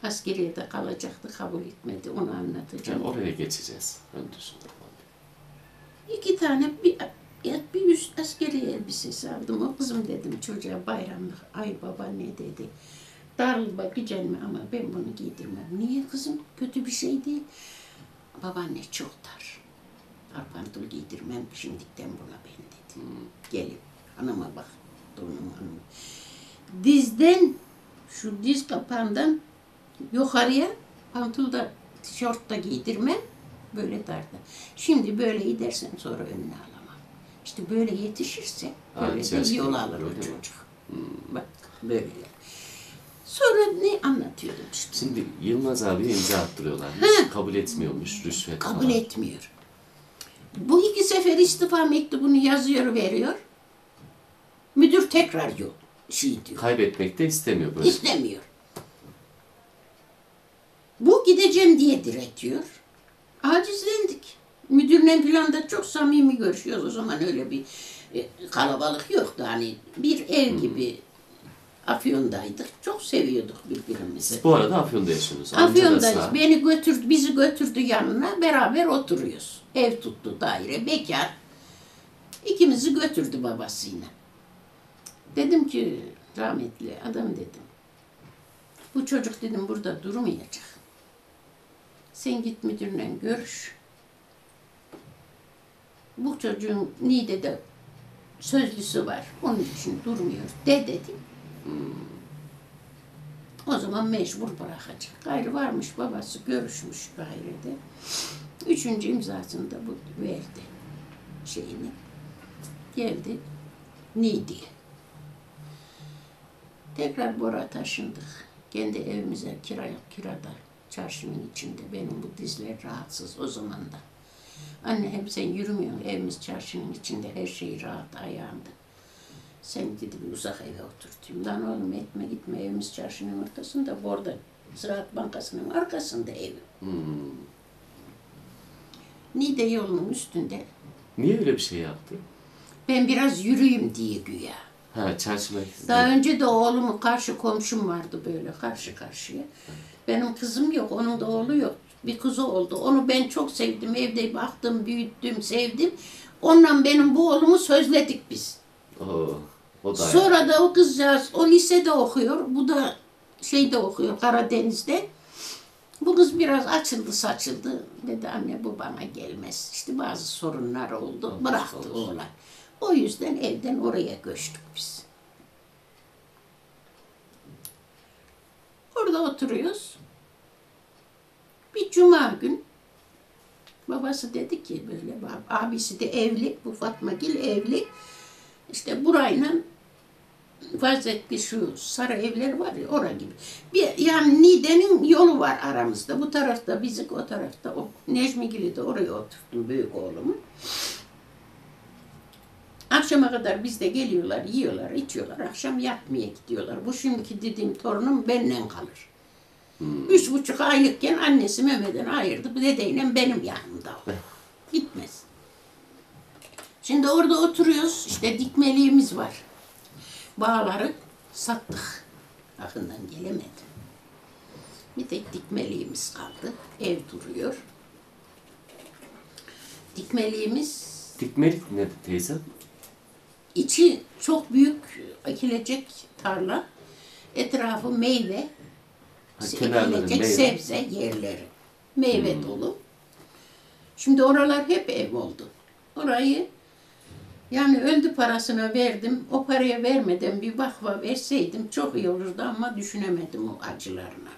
Askeriyede kalacaktı kabul etmedi onu anlatacağım. Yani oraya geçeceğiz. Ön düşünme. 2 tane bir üst askeri elbisesi aldım. O kızım dedim çocuğa bayramlık. Ay baba ne dedi. Darıl bakacaksın mı ama ben bunu giydirmem. Niye kızım? Kötü bir şey değil. Babaanne çok dar. Dar pantol giydirmem şimdikten buna ben dedi. Gelin hanıma bak. Torunum hanıma. Dizden şu diz kapağından yukarıya pantolda tişört da giydirmem. Böyle darda. Şimdi böyle gidersen sonra önüne alamam. İşte böyle yetişirse böyle de yol alır o çocuk. Bak böyle. Sonra ne anlatıyordum işte. Şimdi Yılmaz abiye imza attırıyorlar. Hiç kabul etmiyormuş rüşvet Kabul falan. etmiyor. Bu 2 sefer istifa mektubunu yazıyor veriyor. Müdür tekrar yok. Şey diyor. Kaybetmek de istemiyor böyle. İstemiyor. Bu gideceğim diye diretiyor. Acizlendik. Müdürle falan da çok samimi görüşüyoruz. O zaman öyle bir kalabalık yoktu. Hani bir ev gibi Afyon'daydık. Çok seviyorduk birbirimizi. Siz bu arada Afyon'da yaşıyorsunuz. Amca da Afyon'dayız. sağ. Bizi götürdü yanına. Beraber oturuyoruz. Ev tuttu daire. Bekar. İkimizi götürdü babasıyla. Dedim ki rahmetli adam dedim. Bu çocuk dedim burada durmayacak. Sen git müdürle görüş. Bu çocuğun Niğde'de sözlüsü var. Onun için durmuyor de dedim. O zaman mecbur bırakacak. Gayrı varmış babası görüşmüş gayrede. 3. imzasını da bu verdi şeyini. Geldi Niğde'ye. Tekrar Bora taşındık. Kendi evimize kirada, çarşının içinde. Benim bu dizler rahatsız o zaman da. Anne hep sen yürümüyorsun, evimiz çarşının içinde, her şey rahat ayağında. Sen dedi bir uzak eve oturtayım. Lan oğlum etme gitme, evimiz çarşının ortasında, Borda Ziraat Bankası'nın arkasında evim. Niğde yolunun üstünde. Niye öyle bir şey yaptı? Ben biraz yürüyeyim diye güya. Ha, çarşı merkezinde. Daha önce de oğlumun karşı komşum vardı böyle karşı karşıya. Benim kızım yok, onun da oğlu yok. Bir kızı oldu. Onu ben çok sevdim. Evde baktım, büyüttüm, sevdim. Onunla benim bu oğlumu sözledik biz. O da Sonra da o kızcağız, o lisede okuyor. Bu da şeyde okuyor, Karadeniz'de. Bu kız biraz açıldı saçıldı. Dedi anne bu bana gelmez. İşte bazı sorunlar oldu. Bıraktı oğlan. O yüzden evden oraya göçtük biz. Orada oturuyoruz. Bir cuma gün babası dedi ki böyle, abisi de evli, bu Fatma Gil evli. İşte burayla Vazetli şu sarı evler var ya ora gibi. Yani Niğde'nin yolu var aramızda. Bu tarafta bizik, o tarafta o. Necmigil'i de oraya oturttum büyük oğlumu. Akşama kadar bizde geliyorlar, yiyorlar, içiyorlar. Akşam yatmaya gidiyorlar. Bu şimdiki dediğim torunum benden kalır. 3,5 aylıkken annesi Mehmet'den ayırdı. Bu dedeyle benim yanımda o. Gitmez. Şimdi orada oturuyoruz. İşte dikmeliğimiz var. Bağları sattık. Yakından gelemedim. Bir tek dikmeliğimiz kaldı. Ev duruyor. Dikmeliğimiz... Dikmelik ne teyze? İçi çok büyük ekilecek tarla. Etrafı meyve. Ekilecek sebze yerleri. Meyve dolu. Şimdi oralar hep ev oldu. Orayı yani öldü parasına verdim. O paraya vermeden bir vakfa verseydim çok iyi olurdu ama düşünemedim o acılarına.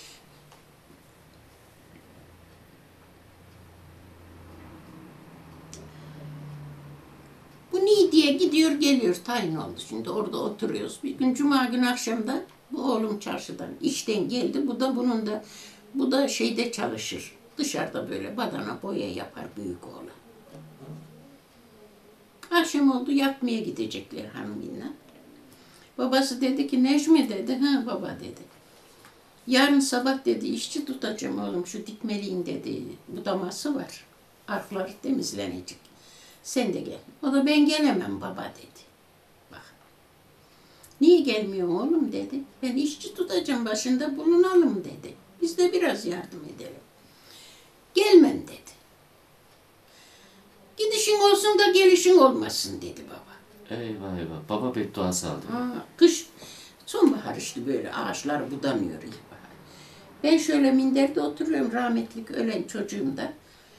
Bu Niğde'ye gidiyor geliyor tayin oldu. Şimdi orada oturuyoruz. Bir gün cuma günü akşamda bu oğlum çarşıdan işten geldi. Bu da şeyde çalışır. Dışarıda böyle badana boya yapar büyük oğlan. Akşam oldu yatmaya gidecekler hanımıyla. Babası dedi ki Necmi dedi. Ha baba dedi. Yarın sabah dedi işçi tutacağım oğlum şu dikmeliğin dedi. Budaması var. Arkları temizlenecek. Sen de gel. O da ben gelemem baba dedi. Bak. Niye gelmiyorsun oğlum dedi. Ben işçi tutacağım başında bulunalım dedi. Biz de biraz yardım edelim. Gelmem dedi. Gidişin Gidişin olsun da gelişin olmasın dedi baba. Eyvah eyvah. Baba bedduası aldı. Kış, sonbahar işte böyle ağaçlar budanıyor ilkbahar. Ben şöyle minderde oturuyorum rahmetlik ölen çocuğumda.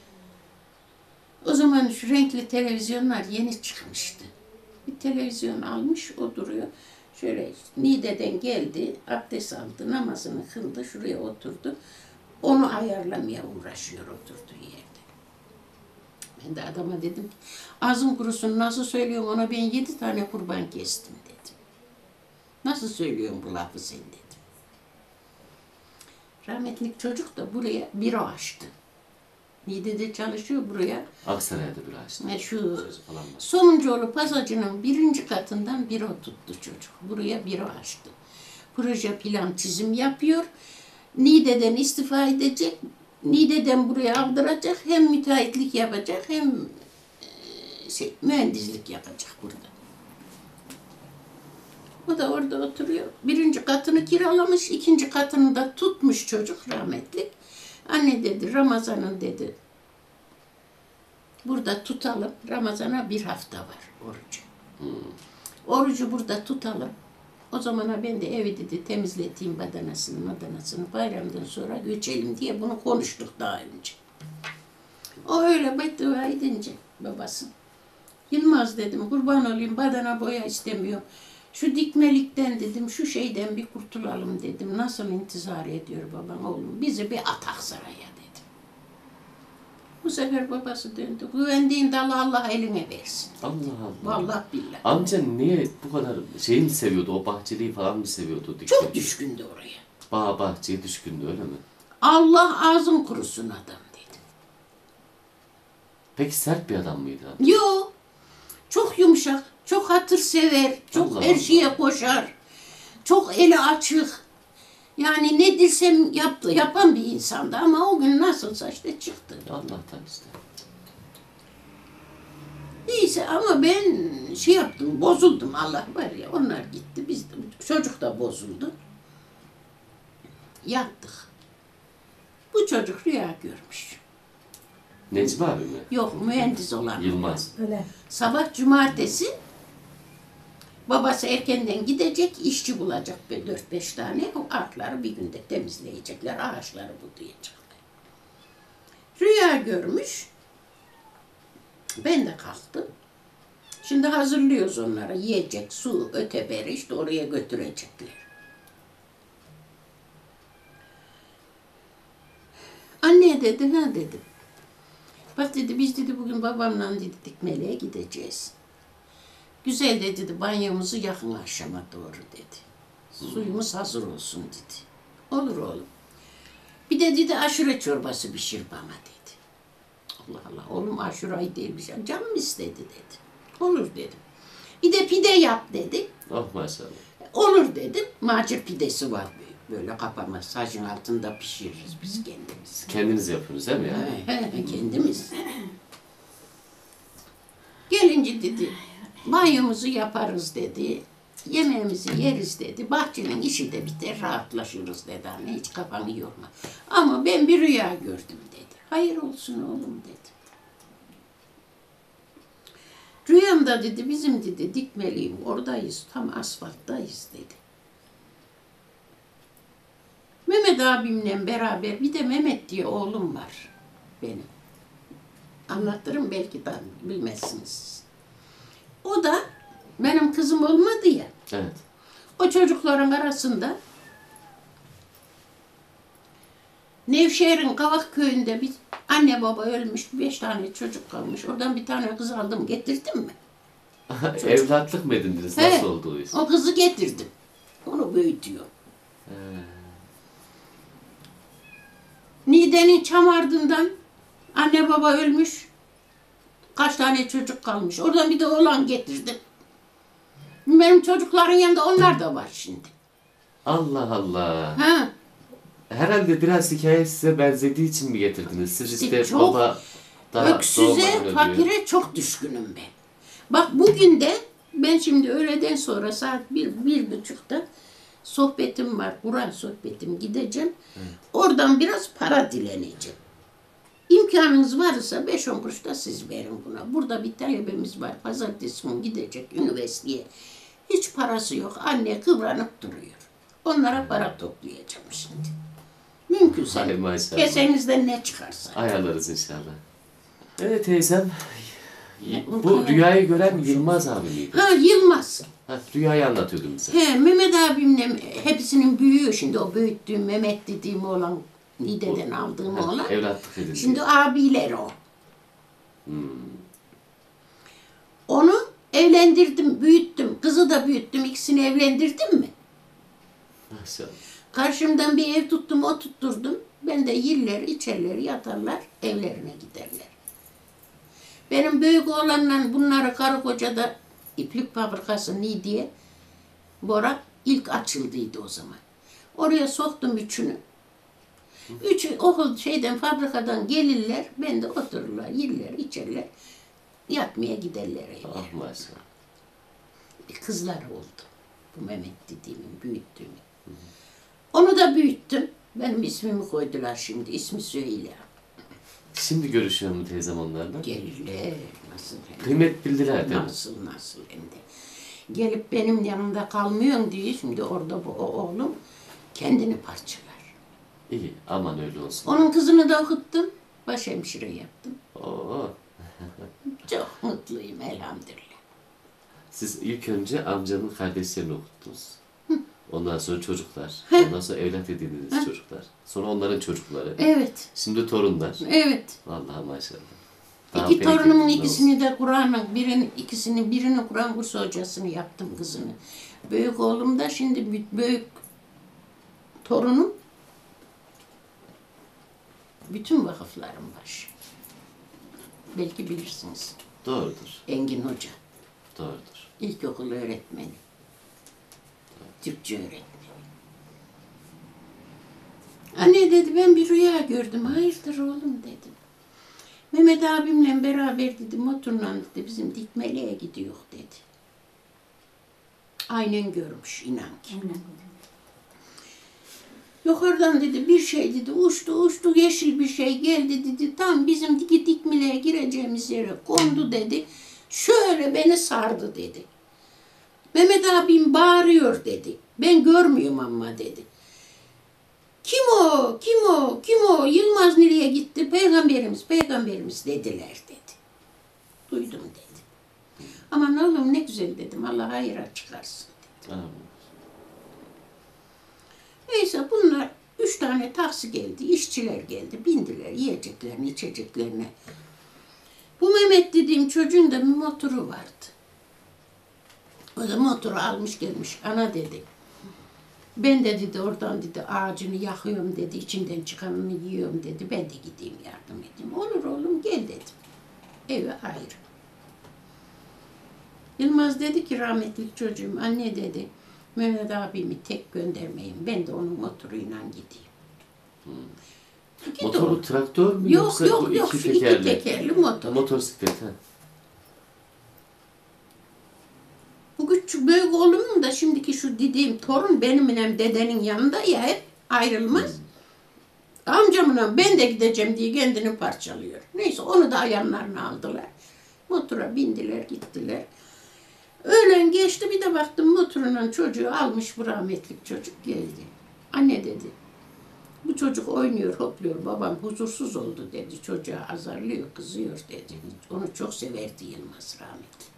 O zaman şu renkli televizyonlar yeni çıkmıştı. Bir televizyon almış, o duruyor. Şöyle Niğde'den geldi, abdest aldı, namazını kıldı, şuraya oturdu. Onu ayarlamaya uğraşıyor oturduğu yerde. Ben de adama dedim, ağzın kurusun nasıl söylüyorsun ona, ben 7 tane kurban kestim dedim. Nasıl söylüyorsun bu lafı sen dedim. Rahmetlik çocuk da buraya büro açtı. Niğde'de çalışıyor buraya. Aksaray'da bir açtı. Şu Falan var. Somuncuoğlu pasajının 1. katından büro tuttu çocuk. Buraya büro açtı. Proje plan çizim yapıyor. Niğde'den istifa edecek. Niğde'den buraya aldıracak. Hem müteahhitlik yapacak hem mühendislik yapacak burada. O da orada oturuyor. 1. katını kiralamış, 2. katını da tutmuş çocuk rahmetlik. Anne dedi, Ramazan'ın dedi, burada tutalım. Ramazan'a 1 hafta var orucu. Orucu burada tutalım. O zamana ben de evi dedi temizleteyim badanasını bayramdan sonra göçelim diye bunu konuştuk daha önce. O öyle beddua edince babası. Yılmaz dedim kurban olayım badana boya istemiyorum. Şu dikmelikten dedim şu şeyden bir kurtulalım dedim. Nasıl intizar ediyor babam oğlum bizi bir atak saraya dedim. Bu sefer babası döndü. Güvendiğin dalı Allah eline versin. Allah Allah. Vallahi billahi. Amca niye bu kadar şeyi mi seviyordu? O bahçeliği falan mı seviyordu? Çok düşkündü oraya. Bağ bahçeye düşkündü öyle mi? Allah ağzın kurusun adam dedi. Peki sert bir adam mıydı? Yo, çok yumuşak, çok hatır sever, çok Allah her şeye koşar, çok eli açık. Yani ne desem yapan bir insandı ama o gün nasılsa işte çıktı. Allah'tan işte. Neyse ama ben şey yaptım, bozuldum Allah var ya. Onlar gitti, biz de, çocuk da bozuldu. Yattık. Bu çocuk rüya görmüş. Necmi abi mi? Yok, mühendis olan. Yılmaz. Öyle. Sabah cumartesi babası erkenden gidecek, işçi bulacak 4-5 tane. O artları bir günde temizleyecekler, ağaçları budayacaklar. Rüya görmüş. Ben de kalktım. Şimdi hazırlıyoruz onlara. Yiyecek, su, öteberi işte oraya götürecekler. Anne dedi, ha dedim. Bak dedi, biz dedi bugün babamla dedi Dikmele'ye gideceğiz. Güzel de dedi, banyomuzu yakın akşama doğru dedi. Suyumuz hazır olsun dedi. Olur oğlum. Bir de dedi aşure çorbası pişir bana dedi. Allah Allah, oğlum aşurayı değil bir şey. Canım istedi dedi. Olur dedim. Bir de pide yap dedi. Oh maşallah. Olur dedim. Macir pidesi var böyle kapama sacın altında pişiririz biz kendimiz. Kendiniz yapıyorsunuz değil mi yani? Kendimiz. Gelince dedi, banyomuzu yaparız dedi, yemeğimizi yeriz dedi, bahçenin işi de biter, rahatlaşırız dedi anne, hiç kafanı yorma. Ama ben bir rüya gördüm dedi. Hayır olsun oğlum dedi. Rüyamda dedi, bizim dedi Dikmeliyim, oradayız, tam asfalttayız dedi. Mehmet abimle beraber bir de Mehmet diye oğlum var benim. Anlatırım belki de bilmezsiniz. O da benim kızım olmadı ya. Evet. O çocukların arasında Nevşehir'in Kavak köyünde bir anne baba ölmüş, 5 tane çocuk kalmış. Oradan bir tane kız aldım, getirdim mi? Evlatlık mı edindiniz? He, Nasıl oldu o iş? o kızı getirdim. Onu büyütüyor. Niğde'nin çam ardından anne baba ölmüş. Kaç tane çocuk kalmış. Oradan bir de oğlan getirdim. Benim çocukların yanında onlar da var şimdi. Allah Allah. Ha, Herhalde biraz hikaye size benzediği için mi getirdiniz? Siz işte çok baba daha öksüze, doğmadan ölüyor. fakire çok düşkünüm ben. Bak bugün de ben şimdi öğleden sonra saat 1-1.30'da sohbetim var. Kur'an sohbetim gideceğim. Oradan biraz para dileneceğim. İmkanınız varsa 5-10 kuruş da siz verin buna. Burada bir talebemiz var. Pazartesi günü gidecek üniversiteye. Hiç parası yok. Anne kıvranıp duruyor. Onlara para toplayacağım şimdi. Mümkünse Hay maşallah. kesenizden ne çıkarsa. Ayarlarız inşallah. Evet teyzem. Bu rüyayı gören Yılmaz abi miydi? Ha Yılmaz. Ha, rüyayı anlatıyordun bize. He, Mehmet abimle hepsinin büyüğü şimdi o büyüttüğüm Mehmet dediğim oğlan Nide'den aldığım Ha, oğlan. evlatlık edildi. Şimdi abiler o. Onu evlendirdim, büyüttüm. Kızı da büyüttüm. İkisini evlendirdim mi? Maşallah. Karşımdan bir ev tuttum, o tutturdum. Ben de yiller, içerler, yatarlar, evlerine giderler. Benim büyük oğlanla bunları karı kocada iplik fabrikası Nidiye, Bora ilk açıldıydı o zaman. Oraya soktum üçünü. Üçü okul fabrikadan gelirler, ben de otururlar, yiller, içerler, yatmaya giderler evlerine. Ah maşallah. Bir kızlar oldu. Bu Mehmet dediğimin, büyüttüğümün. Onu da büyüttüm. Benim ismimi koydular şimdi. İsmi Süheyla. Şimdi görüşüyor mu teyzem onlarla? Gelirler. Nasıl hem de. Kıymet bildiler değil mi? Nasıl hem de. Gelip benim yanımda kalmıyorsun diye şimdi orada bu oğlum kendini parçalar. İyi, aman öyle olsun. Onun kızını da okuttum. Başhemşire yaptım. Oo. Çok mutluyum elhamdülillah. Siz ilk önce amcanın kardeşlerini okuttunuz. Ondan sonra çocuklar. Heh. Ondan sonra evlat edindiğiniz çocuklar. Sonra onların çocukları. Evet. Şimdi torunlar. Evet. Vallahi maşallah. İki torunumun bereketli ikisini de Kur'an'ın birini Kur'an kursu hocasını yaptım kızını. Büyük oğlum da şimdi büyük torunum bütün vakıflarım var. Belki bilirsiniz. Doğrudur. Engin Hoca, Doğrudur. ilkokul öğretmeni, Türkçe öğretmeni. Anne dedi ben bir rüya gördüm. Hayırdır oğlum dedim. Mehmet abimle beraber dedi motorla dedi bizim Dikmeli'ye gidiyor dedi. Aynen görmüş inan ki. Yukarıdan dedi bir şey dedi uçtu yeşil bir şey geldi dedi tam bizim Dikmeli'ye gireceğimiz yere kondu dedi. Şöyle beni sardı dedi. Mehmet abim bağırıyor dedi. Ben görmüyorum ama dedi. Kim o? Kim o? Kim o? Yılmaz nereye gitti? Peygamberimiz dediler dedi. Duydum dedi. Aman oğlum ne güzel dedim. Allah hayra çıkarsın dedi. Amin. Neyse bunlar 3 tane taksi geldi. İşçiler geldi. Bindiler yiyeceklerini, içeceklerini. Bu Mehmet dediğim çocuğun da bir motoru vardı. O da motoru almış gelmiş. Ana dedi. Ben de dedi oradan dedi ağacını yakıyorum dedi. İçinden çıkanını yiyorum dedi. Ben de gideyim yardım edeyim. Olur oğlum gel dedim. Eve ayrı. Yılmaz dedi ki rahmetli çocuğum anne dedi. Mehmet abimi tek göndermeyin. Ben de onun motoruyla gideyim. Git Motoru oğlum. traktör mü Yok yoksa yok bu yok. iki Şu iki tekerli? tekerli motor. Motosiklet ha. Bu küçük büyük oğlumun da şimdiki şu dediğim torun benimle dedenin yanında ya hep ayrılmaz. Amcamla ben de gideceğim diye kendini parçalıyor. Neyse onu da ayağlarına aldılar. Motora bindiler gittiler. Öğlen geçti bir de baktım motorunun çocuğu almış bu rahmetlik çocuk geldi. Anne dedi. Bu çocuk oynuyor hopluyor babam huzursuz oldu dedi. Çocuğa azarlıyor kızıyor dedi. Onu çok severdi Yılmaz rahmetlik.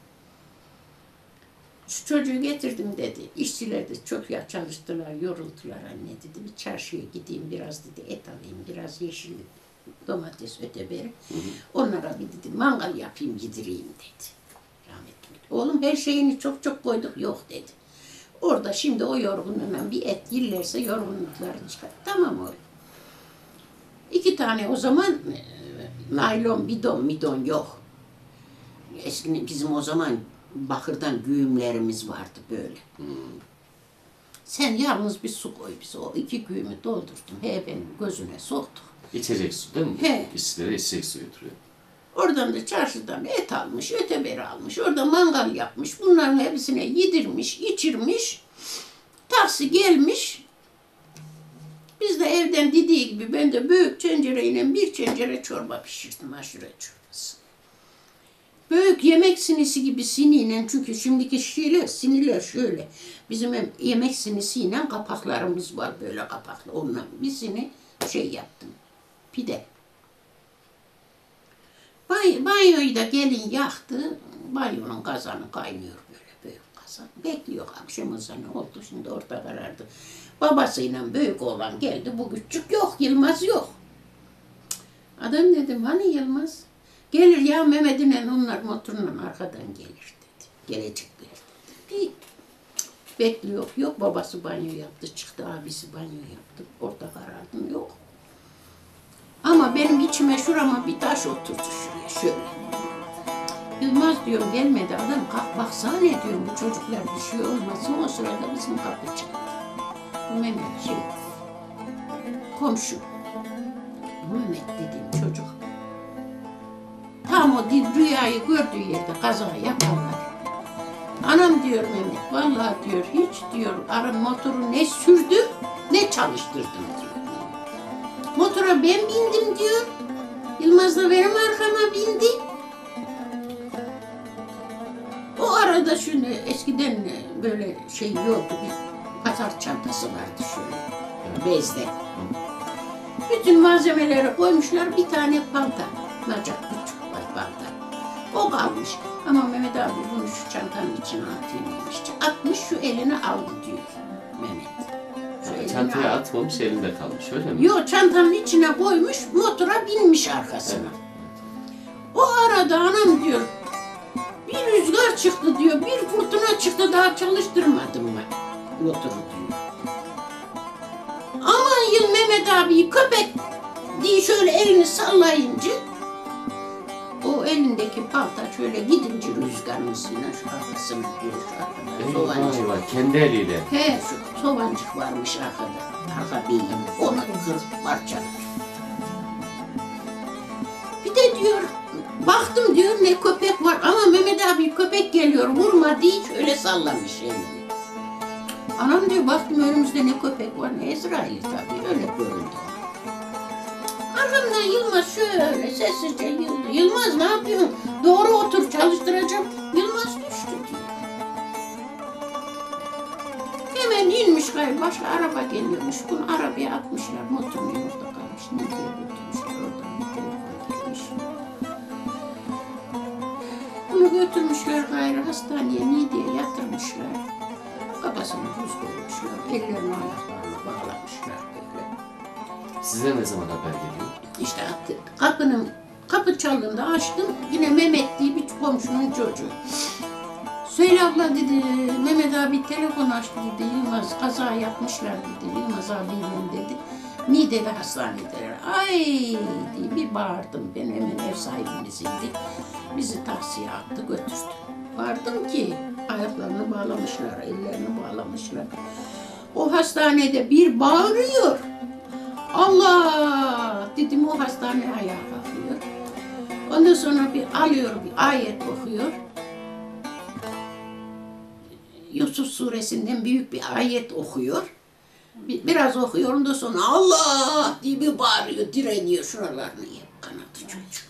Şu çocuğu getirdim dedi. İşçiler de çok ya çalıştılar, yoruldular anne dedi. Bir çarşıya gideyim biraz dedi et alayım, biraz yeşil domates öteberi. Onlara bir dedi mangal yapayım yedireyim dedi. Rahmetli. Oğlum her şeyini çok çok koyduk yok dedi. Orada şimdi o yorgunluğuna bir et yerlerse yorgunlukları çıkar. Tamam oğlum. 2 tane o zaman naylon bidon yok. Eskiden bizim o zaman bakırdan güğümlerimiz vardı böyle. Sen yalnız bir su koy bize. O 2 güğümü doldurdum. He benim gözüne soktuk. İçecek su değil mi? He. İşçilere içecek su götürüyor. Oradan da çarşıdan et almış, öteberi almış. Orada mangal yapmış. Bunların hepsine yedirmiş, içirmiş. Taksi gelmiş. Biz de evde Evden dediği gibi ben de büyük tencereyle bir tencere çorba pişirdim, aşure çorbası. Büyük yemek sinisi gibi siniyle, çünkü şimdiki siniler şöyle. Bizim yemek sinisiyle kapaklarımız var, böyle kapaklı. Onunla bir sini yaptım, pide. Banyoyu da gelin yaktı, banyonun kazanı kaynıyor böyle büyük kazan. Bekliyor, akşam ezanı oldu, şimdi orta karardı. Babasıyla büyük oğlan geldi, bu küçük yok, Yılmaz yok. Adam dedim, hani Yılmaz? Gelir ya, Mehmet'in onlar motorla arkadan gelir dedi. Gelecekler dedi. Bekliyor, yok babası banyo yaptı, çıktı abisi banyo yaptı. Orada karardım, yok. Ama benim içime şurama bir taş oturdu şuraya, şöyle. Yılmaz diyorum, gelmedi adam, kalk baksana diyorum, bu çocuklar bir şey olmasın. O sırada bizim kapı çıktı. Bu Mehmet komşu. Mehmet dediğim çocuk. Tam o rüyayı gördüğü yerde kaza yaparlar. Anam diyor Mehmet, vallahi diyor, hiç diyor, motoru ne sürdüm ne çalıştırdım diyor. Motora ben bindim diyor, Yılmaz da benim arkama bindi. O arada şimdi eskiden böyle yoktu, bir pazar çantası vardı şöyle, bezde. Bütün malzemeleri koymuşlar, bir tane palta, nacak küçük palta. O kalmış. Ama Mehmet abi bunu şu çantanın içine atayım demişti. Atmış, şu eline aldı diyor Mehmet. Çantaya atmamış, elinde kalmış, öyle mi? Yok, çantanın içine koymuş, motora binmiş arkasına. Evet. O arada anam diyor, bir rüzgar çıktı diyor, bir fırtına çıktı, daha çalıştırmadım ben motoru diyor. Aman yıl Mehmet abi, köpek diye şöyle elini sallayınca, o elindeki palta şöyle gidince rüzgarın üstüne şu arkasına diyor, şu arkada soğancık. Eyvah, kendi eliyle. He, şu soğancık varmış arkada, arka bir yana, onu kırıp parçaladı. Bir de diyor, baktım diyor, ne köpek var, ama Mehmet abi köpek geliyor, vurma diye şöyle sallamış elini. Anam diyor, baktım önümüzde ne köpek var, ne Ezrail'i tabii, öyle göründü. Arkamdan Yılmaz şöyle sessizce yıldı. Yılmaz ne yapıyorsun? Doğru otur, çalıştıracağım. Yılmaz düştü diyor. Hemen inmiş galiba, başka araba geliyormuş. Bunu arabaya atmışlar, motorun orada kalmış. Ne diye götürmüşler, oradan bir telefon gelmiş. Bunu götürmüşler gayrı hastaneye, diye yatırmışlar. Kafasını buz koymuşlar, ellerini ayaklarını bağlamışlar böyle. Size ne zaman haber geliyor? İşte kapı çaldığında açtım, yine Mehmet diye bir komşunun çocuğu. Söyle abla dedi, Mehmet abi telefon açtı dedi, Yılmaz kaza yapmışlar dedi, Yılmaz abiyle dedi. Niğde'de hastanedeler. Ay diye bir bağırdım, ben hemen ev sahibimiz indik. Bizi taksiye attı, götürdü. Vardım ki ayaklarını bağlamışlar, ellerini bağlamışlar. O hastanede bir bağırıyor. Allah dedim, o hastane ayağa kalkıyor. Ondan sonra bir alıyor, bir ayet okuyor. Yusuf suresinden büyük bir ayet okuyor. Biraz okuyor, ondan sonra Allah diye bir bağırıyor, direniyor, şuralarını yap kanadı çocuk.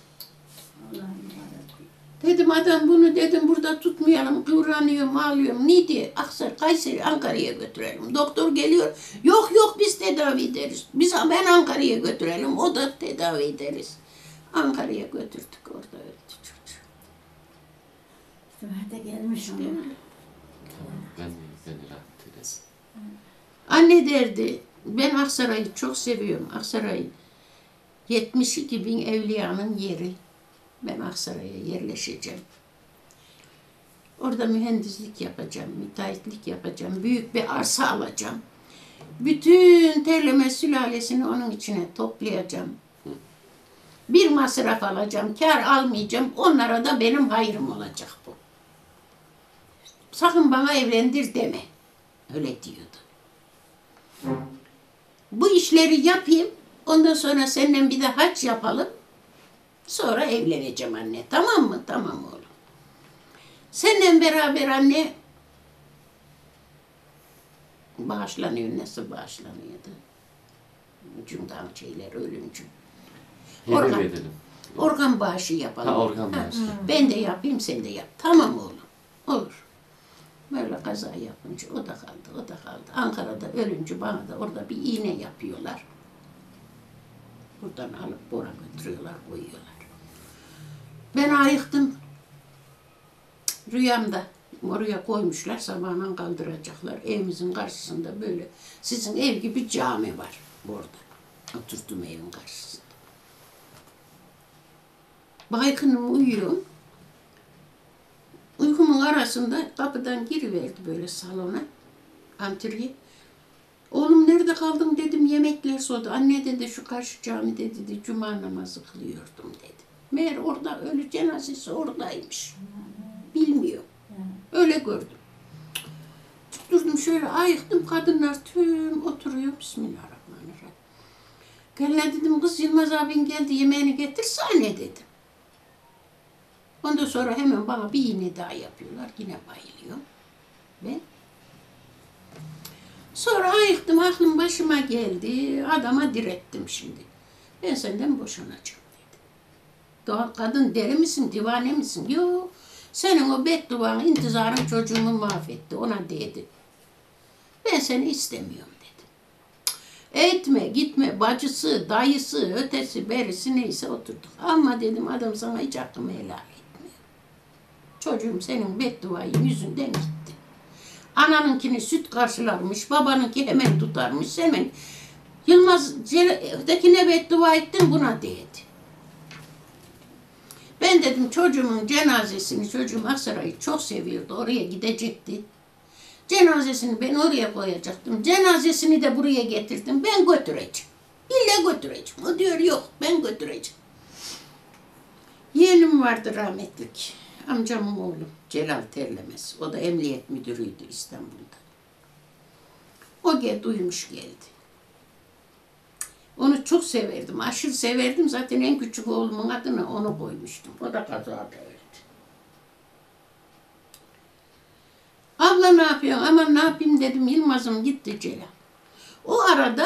Dedim adam bunu dedim burada tutmayalım, kıvranıyorum, ağlıyorum. Ne diye? Aksaray, Kayseri, Ankara'ya götürelim. Doktor geliyor. Yok biz tedavi ederiz. Biz hemen Ankara'ya götürelim. O da tedavi ederiz. Ankara'ya götürdük, orada öldü çocuk. Süheyde gelmiş Değil mi? Beni rahat eylesin. Anne derdi, ben Aksaray'ı çok seviyorum. Aksaray 72 bin evliyanın yeri. Ben Aksaray'a yerleşeceğim. Orada mühendislik yapacağım, müteahhitlik yapacağım, büyük bir arsa alacağım. Bütün Terleme sülalesini onun içine toplayacağım. Bir masraf alacağım, kar almayacağım. Onlara da benim hayrım olacak bu. Sakın bana evlendir deme. Öyle diyordu. Bu işleri yapayım, ondan sonra seninle bir de hac yapalım. Sonra evleneceğim anne. Tamam mı? Tamam oğlum. Seninle beraber anne bağışlanıyor. Nasıl bağışlanıyordu? Cümdan şeyler ölümcül. Yemek Organ. edelim. Organ bağışı yapalım. Ha, organ bağışı. Ben de yapayım, sen de yap. Tamam oğlum. Olur. Böyle kaza yapınca o da kaldı, o da kaldı. Ankara'da ölünce bana da orada bir iğne yapıyorlar. Buradan alıp bora götürüyorlar, koyuyorlar. Ben ayıktım. Rüyamda oraya koymuşlar, sabahına kaldıracaklar. Evimizin karşısında böyle sizin ev gibi cami var orada. Oturdum evin karşısında. Baykınım uyuyorum. Uykumun arasında kapıdan giriverdi böyle salona, antriye. Oğlum nerede kaldın dedim, yemekler soğudu. Anne dedi şu karşı camide dedi cuma namazı kılıyordum dedi. Meğer orada ölü cenazesi oradaymış. Bilmiyorum. Öyle gördüm. Durdum şöyle ayıktım, kadınlar tüm oturuyor. Bismillahirrahmanirrahim. Gel dedim, kız Yılmaz abin geldi yemeğini getirsene dedim. Ondan sonra hemen bana bir iğne daha yapıyorlar. Yine bayılıyorum. Ben. Sonra ayıktım, aklım başıma geldi. Adama direttim şimdi. Ben senden boşanacağım dedi. Kadın deli misin, divane misin? Yok. Senin o bedduan, intizarın çocuğumu mahvetti. Ona dedi. Ben seni istemiyorum dedi. Etme, gitme, bacısı, dayısı, ötesi, berisi neyse oturduk. Ama dedim adam sana hiç hakkımı helal etmiyor. Çocuğum senin bedduayı yüzünden gitti. Ananınkini süt karşılarmış, babanınki hemen tutarmış, hemen Yılmaz ötekine beddua ettin buna dedi. Ben dedim çocuğumun cenazesini, çocuğum Aksaray'ı çok seviyordu, oraya gidecekti. Cenazesini ben oraya koyacaktım, cenazesini de buraya getirdim, ben götüreceğim. İlle götüreceğim. O diyor yok, ben götüreceğim. Yeğenim vardı rahmetlik, amcamın oğlu Celal Terlemez. O da emniyet müdürüydü İstanbul'da. O duymuş geldi. Onu çok severdim, aşırı severdim. Zaten en küçük oğlumun adına onu koymuştum. O da kazada öldü. Abla ne yapıyorsun? Aman ne yapayım dedim. Yılmaz'ım gitti Celal. O arada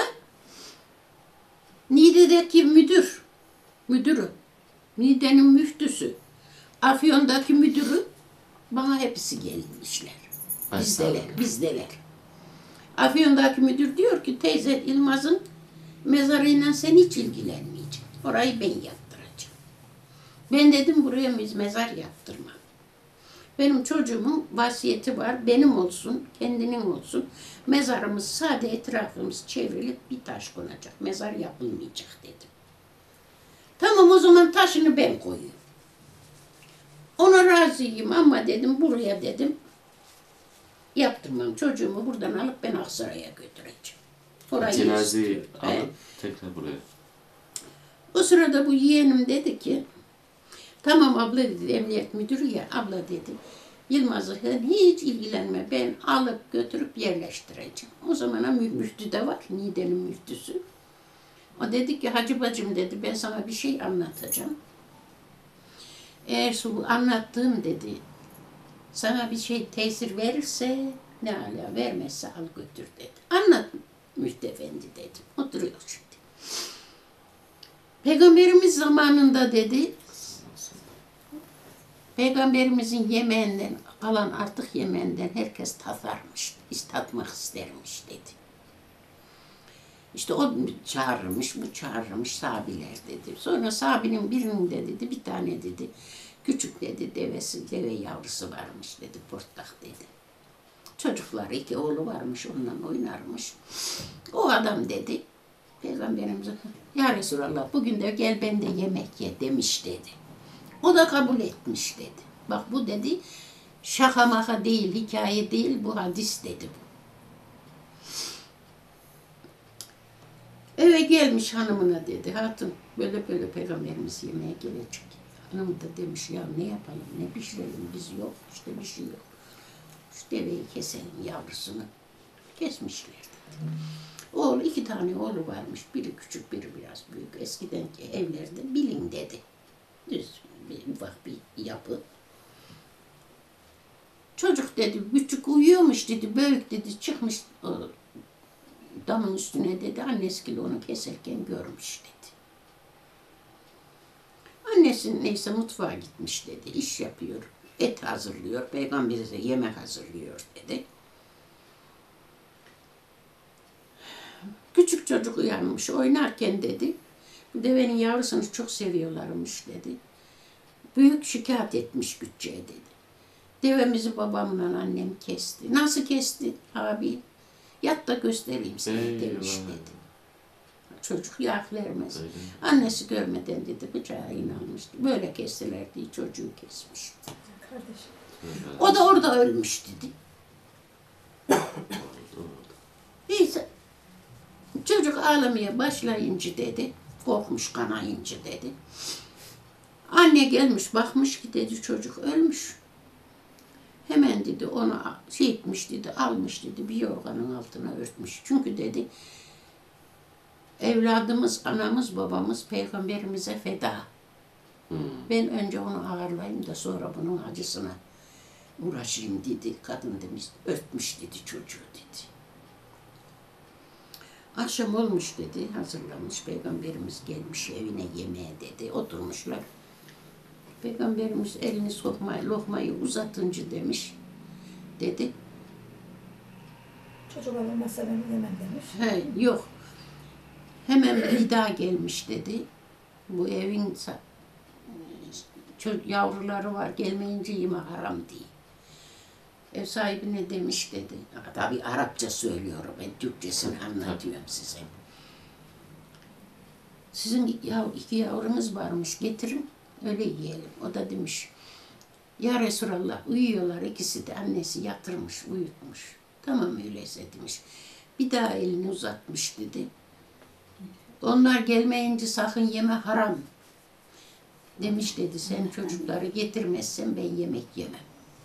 Niğde'deki müdürü, Niğde'nin müftüsü, Afyon'daki müdürü bana hepsi gelmişler. Bizdeler. Afyon'daki müdür diyor ki teyze Yılmaz'ın mezarıyla sen hiç ilgilenmeyeceksin. Orayı ben yaptıracağım. Ben dedim buraya biz mezar yaptırmam. Benim çocuğumun vasiyeti var. Benim olsun, kendinin olsun. Mezarımız sade etrafımız çevrilip bir taş konacak. Mezar yapılmayacak dedim. Tamam o zaman taşını ben koyayım. Ona razıyım ama dedim buraya dedim yaptırmam. Çocuğumu buradan alıp ben Aksaray'a götüreceğim. Orayı Cenazeyi istiyorum. alıp tekrar buraya. O sırada bu yeğenim dedi ki tamam abla dedi, emniyet müdürü ya, abla dedi Yılmaz'ı hiç ilgilenme, ben alıp götürüp yerleştireceğim. O zamana müftü de var, Niğde'nin müftüsü. O dedi ki hacı bacım dedi, ben sana bir şey anlatacağım. Eğer şu anlattığım dedi sana bir şey tesir verirse ne ala, vermezse al götür dedi. Anlat Müftü Efendi dedim. Oturuyor şimdi. Peygamberimiz zamanında dedi, Peygamberimizin yemeğinden kalan artık yemeğinden herkes tatarmış, tatmak istermiş dedi. İşte o çağırırmış, bu çağırırmış sahabiler dedi. Sonra sahabinin birinin de dedi, bir tane dedi, küçük dedi deve yavrusu varmış dedi, portlak dedi. Çocukları 2 oğlu varmış, onunla oynarmış. O adam dedi, Peygamberimize, ya Resulallah bugün de gel ben de yemek ye demiş dedi. O da kabul etmiş dedi. Bak bu dedi, şaka maka değil, hikaye değil, bu hadis dedi. Eve gelmiş hanımına dedi, hatun böyle böyle Peygamberimiz yemeğe gelecek. Hanım da demiş ya ne yapalım, ne pişirelim, biz yok, işte bir şey yok. Şu deveyi keselim yavrusunu. Kesmişler dedi. Oğlu 2 tane oğlu varmış, biri küçük, biri biraz büyük. Eskidenki evlerde bilin dedi. Düz bir ufak bir yapı. Çocuk dedi, küçük uyuyormuş dedi, büyük dedi, çıkmış damın üstüne dedi, annesi onu keserken görmüş dedi. Annesi neyse mutfağa gitmiş dedi, iş yapıyor, et hazırlıyor, peygamber ise yemek hazırlıyor dedi. Küçük çocuk uyanmış, oynarken dedi, bu devenin yavrusunu çok seviyorlarmış dedi. Büyük şikayet etmiş Gütçe'ye dedi. Devemizi babamla annem kesti. Nasıl kesti abi? Yat da göstereyim sana demiş dedi. Çocuk yak vermez. Öyle. Annesi görmeden dedi bıçağı inanmıştı. Böyle kestiler diye çocuğu kesmiş. Kardeşim. O da orada ölmüş dedi. Neyse. Çocuk ağlamaya başlayınca dedi. Korkmuş kanayınca dedi. Anne gelmiş bakmış ki dedi çocuk ölmüş. Hemen dedi onu şey etmiş dedi, almış dedi bir yorganın altına örtmüş. Çünkü dedi evladımız, anamız, babamız peygamberimize feda. Ben önce onu ağırlayayım da sonra bunun acısına uğraşayım dedi. Kadın demiş, örtmüş dedi çocuğu dedi. Akşam olmuş dedi, hazırlanmış peygamberimiz gelmiş evine yemeğe dedi, oturmuşlar. Peygamberimiz elini lokmayı uzatınca demiş, dedi. Çocuklar olmazsa ben yemem demiş. He, yok. Hemen bir daha gelmiş dedi. Bu evin yavruları var, gelmeyince yeme haram diye. Ev sahibi ne demiş dedi. Tabii Arapça söylüyorum, ben Türkçesini anlatıyorum size. Sizin iki yavrunuz varmış, getirin, öyle yiyelim. O da demiş, ya Resulallah uyuyorlar ikisi de, annesi yatırmış, uyutmuş. Tamam öyleyse demiş. Bir daha elini uzatmış dedi. Onlar gelmeyince sakın yeme haram. Demiş dedi, sen çocukları getirmezsen ben yemek yemem.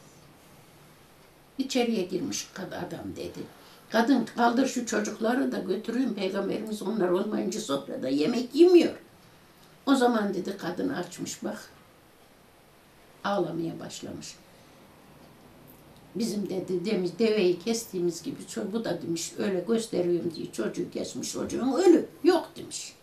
İçeriye girmiş adam dedi. Kadın kaldır şu çocukları da götürün, peygamberimiz onlar olmayınca sofrada yemek yemiyor. O zaman dedi kadın açmış bak. Ağlamaya başlamış. Bizim dedi demiş deveyi kestiğimiz gibi bu da demiş öyle gösteriyorum diye çocuğu kesmiş, çocuğun ölü yok demiş.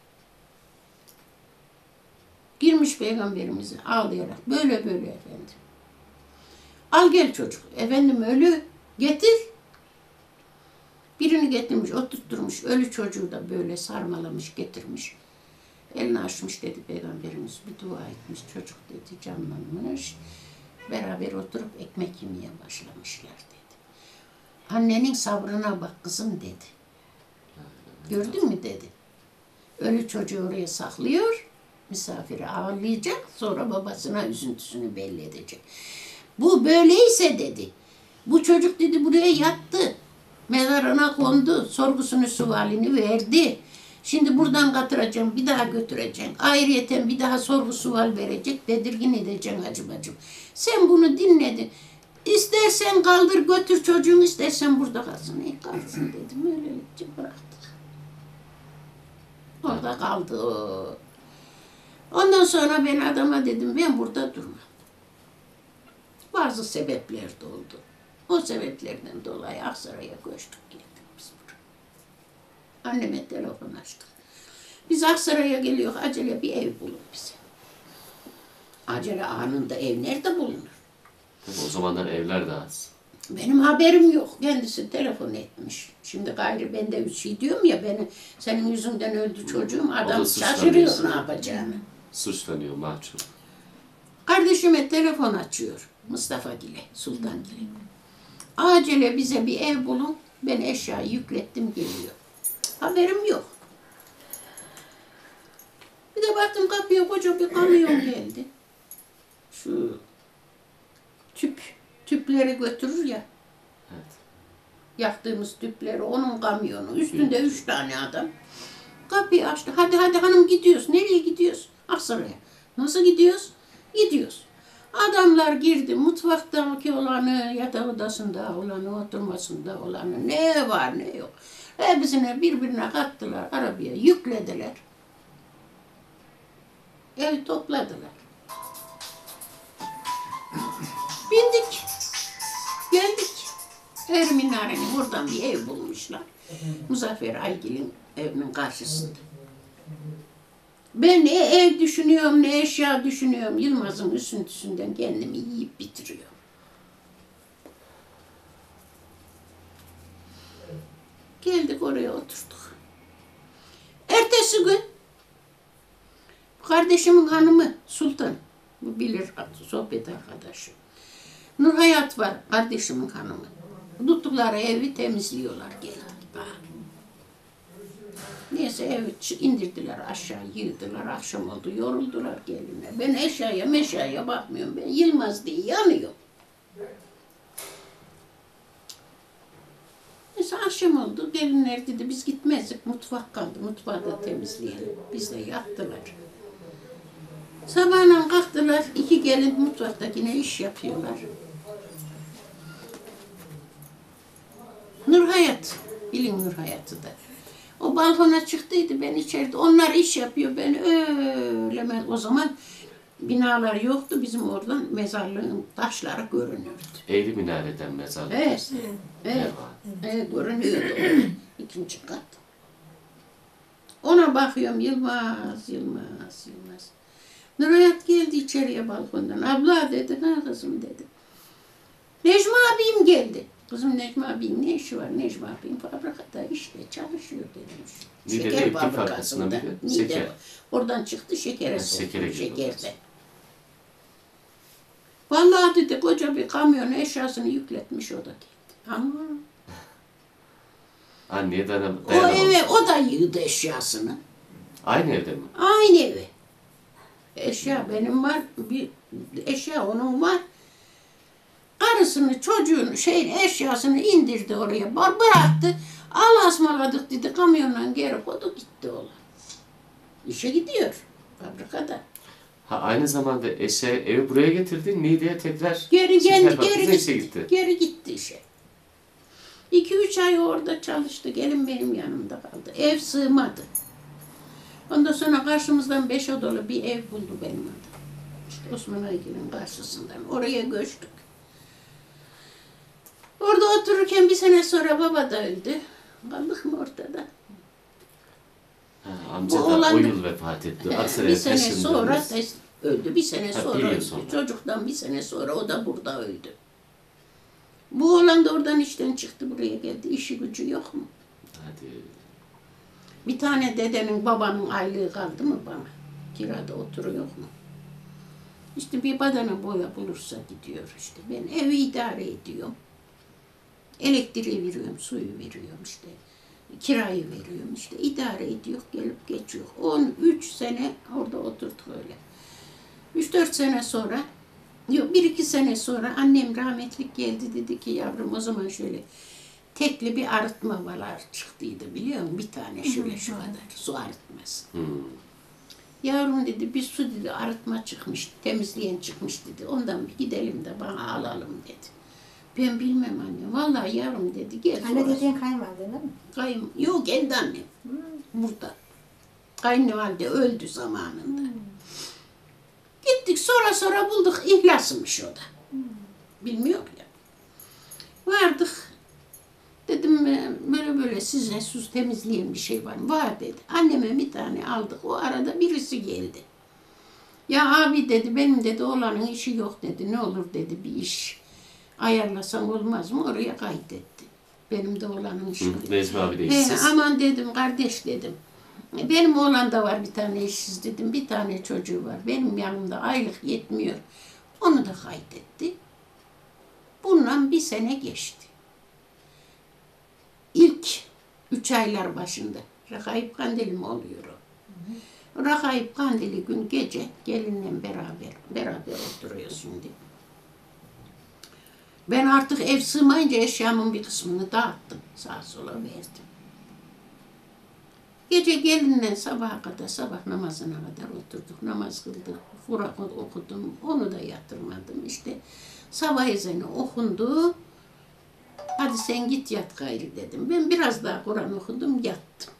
Girmiş peygamberimize ağlayarak böyle böyle efendim. Al gel çocuk. Efendim ölü getir. Birini getirmiş, oturtturmuş. Ölü çocuğu da böyle sarmalamış, getirmiş. Elini açmış dedi peygamberimiz. Bir dua etmiş. Çocuk dedi canlanmış. Beraber oturup ekmek yemeye başlamışlar dedi. Annenin sabrına bak kızım dedi. Gördün mü dedi. Ölü çocuğu oraya saklıyor. Misafiri ağırlayacak. Sonra babasına üzüntüsünü belli edecek. Bu böyleyse dedi. Bu çocuk dedi buraya yattı. Mezarına kondu. Sorgusunu sualini verdi. Şimdi buradan katıracağım, bir daha götüreceğim. Ayrıyeten bir daha sorgu sual verecek, tedirgin edeceksin hacı bacım. Sen bunu dinledin. İstersen kaldır götür çocuğunu, istersen burada kalsın. Kalsın dedim, öylelikle bıraktık. Orada kaldı o. Ondan sonra ben adama dedim, ben burada durmam. Bazı sebepler de oldu. O sebeplerden dolayı Aksaray'a göçtük geldik biz buraya. Anneme telefon açtık. Biz Aksaray'a geliyor, acele bir ev bulun bize. Acele anında ev nerede bulunur? O zamanlar evler de az. Benim haberim yok. Kendisi telefon etmiş. Şimdi gayrı ben de bir şey diyorum ya, senin yüzünden öldü çocuğum. Adam şaşırıyor ne yapacağını. Suçlanıyor, mahcup. Kardeşime telefon açıyor. Mustafa Gile, Sultan Gile. Acele bize bir ev bulun. Ben eşyayı yüklettim geliyor. Haberim yok. Bir de baktım kapıya koca bir kamyon geldi. Şu tüpleri götürür ya. Evet. Yaktığımız tüpleri, onun kamyonu. Üstünde 3 tane adam. Kapıyı açtı. Hadi hanım gidiyoruz. Nereye gidiyoruz? Aksaray'a. Nasıl gidiyoruz? Gidiyoruz. Adamlar girdi. Mutfaktaki olanı, yatak odasında olanı, oturmasında olanı, ne var ne yok. Hepsini birbirine kattılar. Arabaya yüklediler. Evi topladılar. Bindik. Geldik. Her minarenin oradan bir ev bulmuşlar. Muzaffer Aygil'in evinin karşısında. Ben ne ev düşünüyorum, ne eşya düşünüyorum. Yılmaz'ın üzüntüsünden kendimi yiyip bitiriyorum. Geldik oraya oturduk. Ertesi gün kardeşimin hanımı Sultan, bu bilir sohbet arkadaşı. Nurhayat var kardeşimin hanımı. Tuttukları evi temizliyorlar geldik. Neyse evi indirdiler aşağı, yığdılar, akşam oldu, yoruldular gelinler. Ben eşyaya meşyaya bakmıyorum, ben Yılmaz diye yanıyorum. Neyse akşam oldu, gelinler dedi biz gitmezdik, mutfak kaldı, mutfağı da temizleyelim. Biz de yattılar. Sabahına kalktılar, iki gelin mutfakta yine iş yapıyorlar. Nurhayat, bilin Nurhayat'ı da. O balkona çıktıydı, ben içeride. Onlar iş yapıyor, ben öyle. O zaman binalar yoktu, bizim oradan mezarlığın taşları görünürdü. Eğri minareden mezarlık. Evet, evet, evet, görünüyordu orada, ikinci kat. Ona bakıyorum, Yılmaz. Nurhayat geldi içeriye balkondan. Abla dedi, ha kızım dedi. Necmi abim geldi. Kızım Necmi abinin ne işi var? Necmi abim fabrikada işte çalışıyor demiş. Şeker fabrikasında. Şeker. Oradan çıktı şekere Şekere soktu, şekerde. Vallahi dedi koca bir kamyon eşyasını yükletmiş o da geldi. Ama Anneye o dayanamamış. eve o da yığdı eşyasını. Aynı evde mi? Aynı eve. Eşya benim var, bir eşya onun var. Karısını, çocuğunu, eşyasını indirdi oraya, bıraktı. Allah'a ısmarladık dedi, kamyonla geri koydu gitti oğlan. İşe gidiyor, fabrikada. Ha, aynı zamanda evi buraya getirdin, Niğde'ye tekrar Geri işe gitti. Geri gitti işe. 2-3 ay orada çalıştı, gelin benim yanımda kaldı. Ev sığmadı. Ondan sonra karşımızdan 5 odalı bir ev buldu benim adım. İşte Osman Aygil'in karşısından. Oraya göçtük. Orada otururken bir sene sonra baba da öldü. Kaldık mı ortada? Ha, amca da o yıl vefat etti. Bir sene sonra öldü. Bir sene Ha, sonra bir yıl öldü. sonra. Çocuktan bir sene sonra o da burada öldü. Bu oğlan da oradan işten çıktı buraya geldi. İşi gücü yok mu? Hadi. Bir tane dedenin babanın aylığı kaldı mı bana? Kirada oturuyor mu? İşte bir badana boya bulursa gidiyor işte. Ben evi idare ediyorum. Elektriği veriyorum, suyu veriyorum işte. Kirayı veriyorum işte. İdare ediyor, gelip geçiyor. 13 sene orada oturduk öyle. 3-4 sene sonra, yok 1-2 sene sonra annem rahmetlik geldi dedi ki yavrum o zaman şöyle tekli bir arıtma var çıktıydı biliyor musun? Bir tane şöyle şu kadar su arıtması. Yavrum dedi bir su dedi arıtma çıkmış, temizleyen çıkmış dedi. Ondan bir gidelim de bana alalım dedi. Ben bilmem anne. Vallahi yavrum dedi gel. Anne dediğin kayınvalide değil mi? Yok kendi annem. Burada. Kayınvalide öldü zamanında. Gittik sonra bulduk ihlasmış o da. Bilmiyor ya. Vardık. Dedim böyle size sus temizleyen bir şey var mı? Var dedi. Anneme bir tane aldık. O arada birisi geldi. Ya abi dedi benim dedi oğlanın işi yok dedi. Ne olur dedi bir iş ayarlasan olmaz mı? Oraya kaydetti. Benim de oğlanın işi. Necmi abi de işsiz. Aman dedim kardeş dedim. Benim oğlan da var bir tane işsiz dedim. Bir tane çocuğu var. Benim yanımda aylık yetmiyor. Onu da kaydetti. Bundan bir sene geçti. İlk 3 aylar başında. Rakayip Kandili mi oluyor o? Rakayip Kandili gün gece gelinle beraber oturuyoruz şimdi. Ben artık ev sığmayınca eşyamın bir kısmını dağıttım. Sağa sola verdim. Gece gelinle sabaha kadar, sabah namazına kadar oturduk. Namaz kıldık, Kur'an okudum. Onu da yatırmadım. İşte sabah ezanı okundu. Hadi sen git yat gayrı dedim. Ben biraz daha Kur'an okudum, yattım.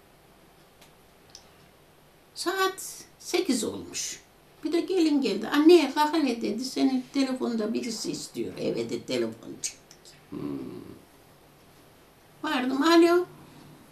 Saat 8 olmuş. Bir de gelin geldi. Anneye kalk hele dedi. Senin telefonda birisi istiyor. Eve de telefon çıktı. Vardım. Alo.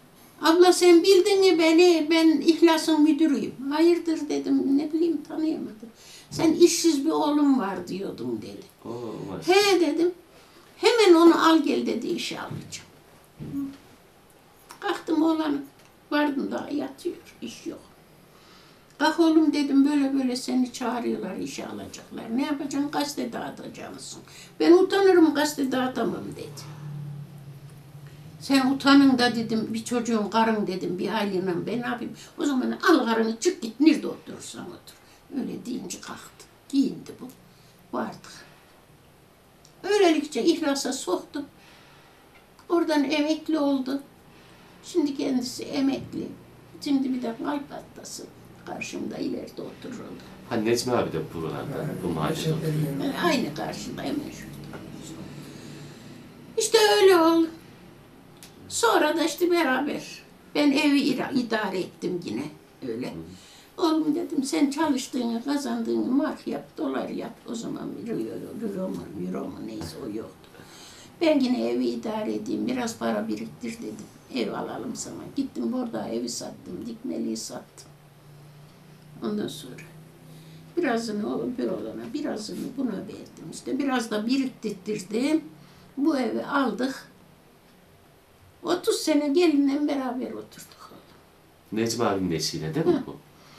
Abla sen bildin mi beni, ben İhlas'ın müdürüyüm. Hayırdır dedim, ne bileyim tanıyamadım. Sen işsiz bir oğlum var diyordum dedi. Oo, maşallah. He dedim, hemen onu al gel dedi, işe alacağım. Kalktım oğlan, vardım daha yatıyor, iş yok. Kalk oğlum dedim, böyle böyle seni çağırıyorlar, işe alacaklar. Ne yapacaksın, gazete dağıtacaksın. Ben utanırım, gazete dağıtamam dedi. Sen utanın da dedim, bir çocuğun karın dedim, bir aileyle ben ne yapayım? O zaman al karını çık git, nerede oturursan otur. Öyle deyince kalktı, giyindi bu, vardık. Öylelikle İhlas'a soktum. Oradan emekli oldu. Şimdi kendisi emekli. Şimdi bir de kalp hastası. Karşımda ileride otururdu. Ha Necmi abi de buralarda, bu mahallede oturuyor. Yani aynı karşımda hemen şurada. İşte öyle oldu. Sonra da işte beraber ben evi idare ettim yine öyle. Oğlum dedim sen çalıştığını, kazandığını mark yap, dolar yap. O zaman euro mu neyse o yoktu. Ben yine evi idare edeyim, biraz para biriktir dedim. Ev alalım sana. Gittim burada evi sattım, dikmeliği sattım. Ondan sonra birazını o bir olana, birazını buna verdim. İşte biraz da biriktirdim. Bu evi aldık. 30 sene gelinle beraber oturduk. Necmi abinin eşiyle değil mi bu?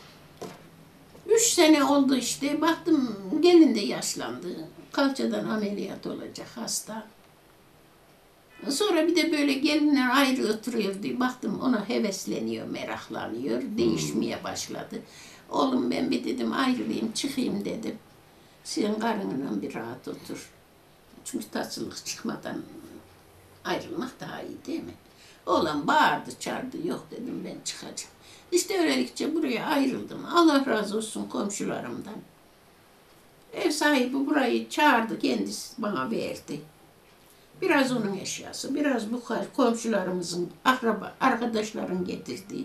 3 sene oldu işte. Baktım gelin de yaşlandı. Kalçadan ameliyat olacak hasta. Sonra bir de böyle gelinler ayrı oturuyordu. Baktım ona hevesleniyor, meraklanıyor. Değişmeye başladı. Oğlum ben bir dedim ayrılayım, çıkayım dedim. Senin karınla bir rahat otur. Çünkü tatsızlık çıkmadan ayrılmak daha iyi değil mi? Oğlan bağırdı, çağırdı. Yok dedim ben çıkacağım. İşte öylelikle buraya ayrıldım. Allah razı olsun komşularımdan. Ev sahibi burayı çağırdı, kendisi bana verdi. Biraz onun eşyası, biraz bu komşularımızın, arkadaşların getirdiği.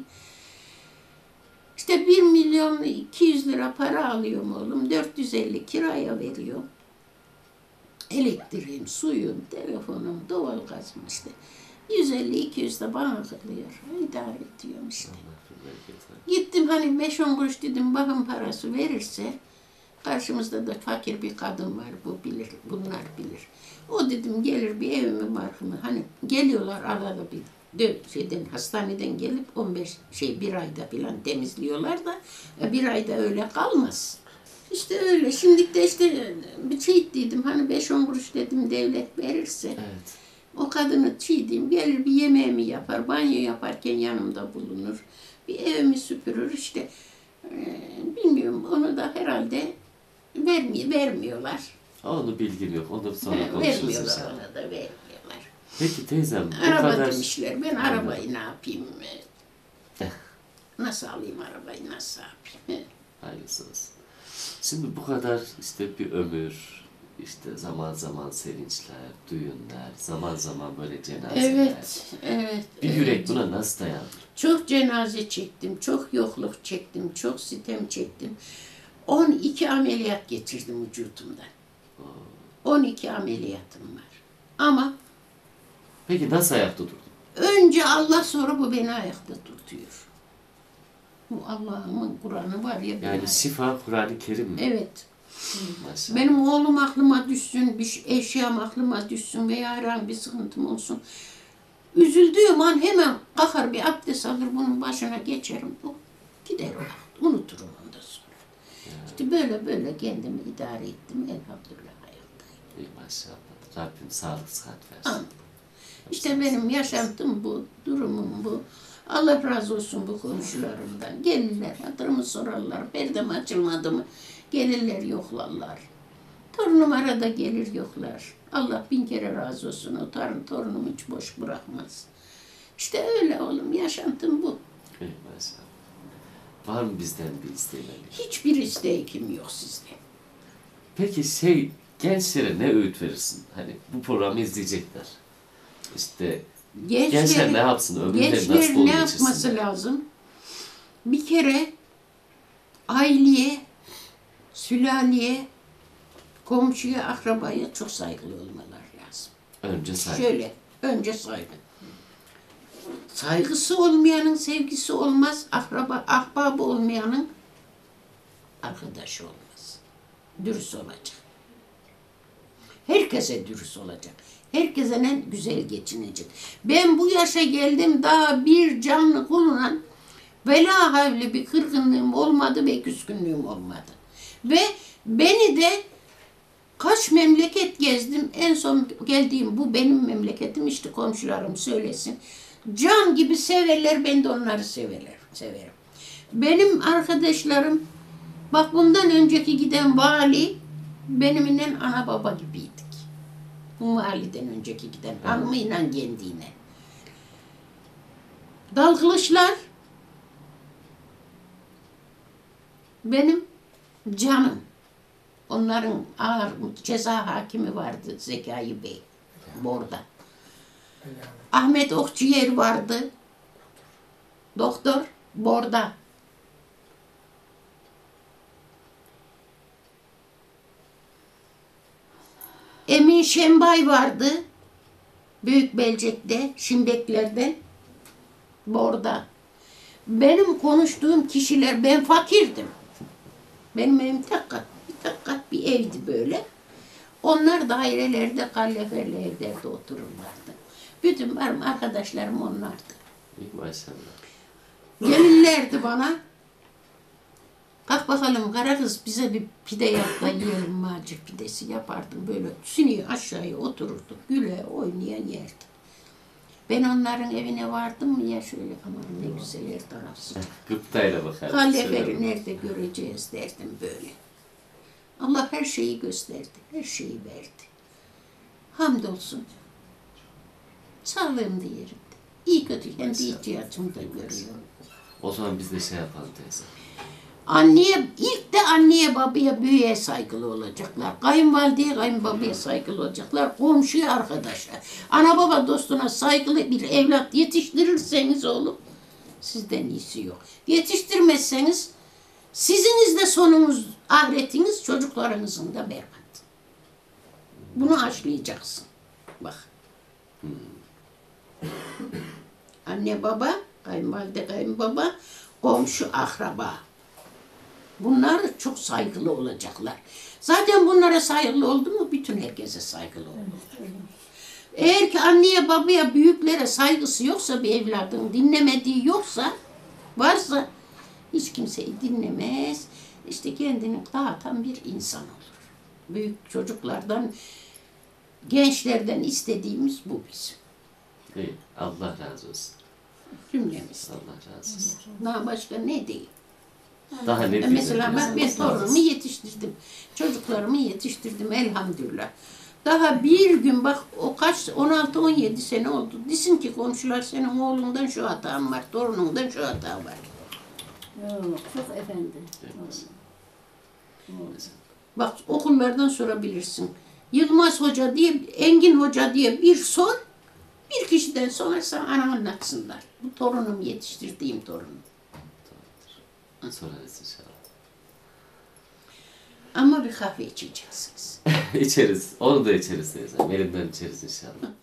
İşte 1.200.000 para alıyorum oğlum, 450 kiraya veriyor. Elektriğim, suyum, telefonum, doğalgazım işte. 150-200 de bana kalıyor. İdare ediyorum işte. Gittim hani 5-10 kuruş dedim bakım parası verirse, karşımızda da fakir bir kadın var, bu bilir, bunlar bilir. O dedim gelir bir evimi barkımı, hani geliyorlar arada bir hastaneden gelip 1 ayda falan temizliyorlar da bir ayda öyle kalmaz. İşte öyle. Şimdi de işte bir şey dedim hani 5-10 kuruş dedim devlet verirse. Evet. O kadını çiğdeyim, gelir bir yemeğimi yapar, banyo yaparken yanımda bulunur. Bir evimi süpürür işte. Bilmiyorum onu da herhalde vermiyorlar. Onu bilgim yok. Onu sonra konuşuruz Vermiyorlar, inşallah. ona da vermiyorlar. Peki teyzem bu Araba kadar... demişler, ben arabayı ne yapayım? Nasıl alayım arabayı, nasıl yapayım? Hayırlısı olsun. Şimdi bu kadar işte bir ömür, işte zaman zaman sevinçler, düğünler, zaman zaman böyle cenazeler. Evet. Bir yürek buna nasıl dayanır? Çok cenaze çektim, çok yokluk çektim, çok sitem çektim. 12 ameliyat geçirdim vücudumdan. 12 ameliyatım var. Ama Peki nasıl ayakta durdun? önce Allah, sonra bu beni ayakta tutuyor. Bu Allah'ımın Kur'an'ı var ya. Yani şifa Kur'an-ı Kerim mi? Evet. Maşallah. Benim oğlum aklıma düşsün, bir eşyam aklıma düşsün veya herhangi bir sıkıntım olsun. Üzüldüğüm an hemen kalkar bir abdest alır, bunun başına geçerim. O gider o. Unuturum ondan sonra. İşte böyle kendimi idare ettim. Elhamdülillah hayattayım. İyi maşallah. Rabbim sağlık sıhhat versin. Amin. İşte benim yaşantım bu, durumum bu. Allah razı olsun bu komşularımdan. Gelirler, hatırımı sorarlar. Perdem açılmadı mı? Gelirler, yoklarlar. Torunum arada gelir, yoklar. Allah 1000 kere razı olsun. O torunumu hiç boş bırakmaz. İşte öyle oğlum, yaşantım bu. İyi maşallah. Var mı bizden bir isteğin? Hiçbir isteğim yok sizden. Peki gençlere ne öğüt verirsin? Hani bu programı izleyecekler. İşte gençler ne yapsın? Ömürleri nasıl Gençler dolu ne yapması geçirsinler? lazım? Bir kere aileye, sülaleye, komşuya, akrabaya çok saygılı olmalar lazım. Önce saygı. Şöyle, önce saygı. Saygısı olmayanın sevgisi olmaz. Akraba, ahbabı olmayanın arkadaşı olmaz. Dürüst olacak. Herkese dürüst olacak. Herkese en güzel geçinecek. Ben bu yaşa geldim, daha bir canlı kuluna vela havli bir kırgınlığım olmadı ve küskünlüğüm olmadı. Ve beni de kaç memleket gezdim. En son geldiğim bu benim memleketim, işte komşularım söylesin. Can gibi severler, ben de onları severim. Benim arkadaşlarım, bak bundan önceki giden vali benimle ana baba gibiydik. Bu validen önceki giden hanımıyla kendiyle. Dalgıçlar benim canım. Onların ağır ceza hakimi vardı, Zekai Bey, Borda. Ahmet Okçuyer vardı, doktor, Borda. Emin Şenbay vardı, Büyük Belcek'te, Şimdekler'den, Borda. Benim konuştuğum kişiler, ben fakirdim. Benim evim tek kat bir evdi böyle. Onlar dairelerde, kaloriferli evlerde otururlardı. Bütün benim arkadaşlarım onlardı. Maşallah. Gelirlerdi bana. Kalk bakalım kara kız, bize bir pide yap da yiyelim, macir pidesi yapardım. Böyle siniyor aşağıya otururduk. Güle oynaya yerdik. Ben onların evine vardım mı ya şöyle, aman ne güzel her taraf sıcak. Gıptayla bakardım. Kaleferi nerede göreceğiz derdim böyle. Allah her şeyi gösterdi, her şeyi verdi. Hamdolsun. Sağlığım da yerinde. İyi kötü kendi ihtiyacımı da görüyorum. O zaman biz de şey yapalım teyze. İlk de anneye, babaya, büyüğe saygılı olacaklar. Kayınvalideye, kayınbabaya saygılı olacaklar. Komşuya, arkadaşa. Ana baba dostuna saygılı bir evlat yetiştirirseniz oğlum, sizden iyisi yok. Yetiştirmezseniz siziniz de sonunuz, ahiretiniz, çocuklarınızın da berbat. Bunu aşlayacaksın. Bak. Anne baba, kayınvalide kayınbaba, komşu akraba. Bunlar çok saygılı olacaklar. Zaten bunlara saygılı oldu mu bütün herkese saygılı olur. Eğer ki anneye babaya büyüklere saygısı yoksa, bir evladın dinlemediği yoksa, varsa hiç kimseyi dinlemez. İşte kendini dağıtan bir insan olur. Büyük çocuklardan, gençlerden istediğimiz bu bizim. İyi. Allah razı olsun. Cümlemiz. Allah razı olsun. Daha başka ne diyeyim? Daha ne Mesela bak ben torunumu yetiştirdim. Çocuklarımı yetiştirdim elhamdülillah. Daha bir gün bak o kaç 16-17 sene oldu. Desin ki komşular senin oğlundan şu hatan var, torunundan şu hata var. Yok, çok efendi. Bak okullardan sorabilirsin. Yılmaz Hoca diye, Engin Hoca diye bir sor. Bir kişiden sorarsan ana anlatsınlar. Bu torunum, yetiştirdiğim torunum. Sorarız inşallah. Ama bir kahve içeceksiniz. İçeriz. Onu da içeriz teyze. Elimden içeriz inşallah.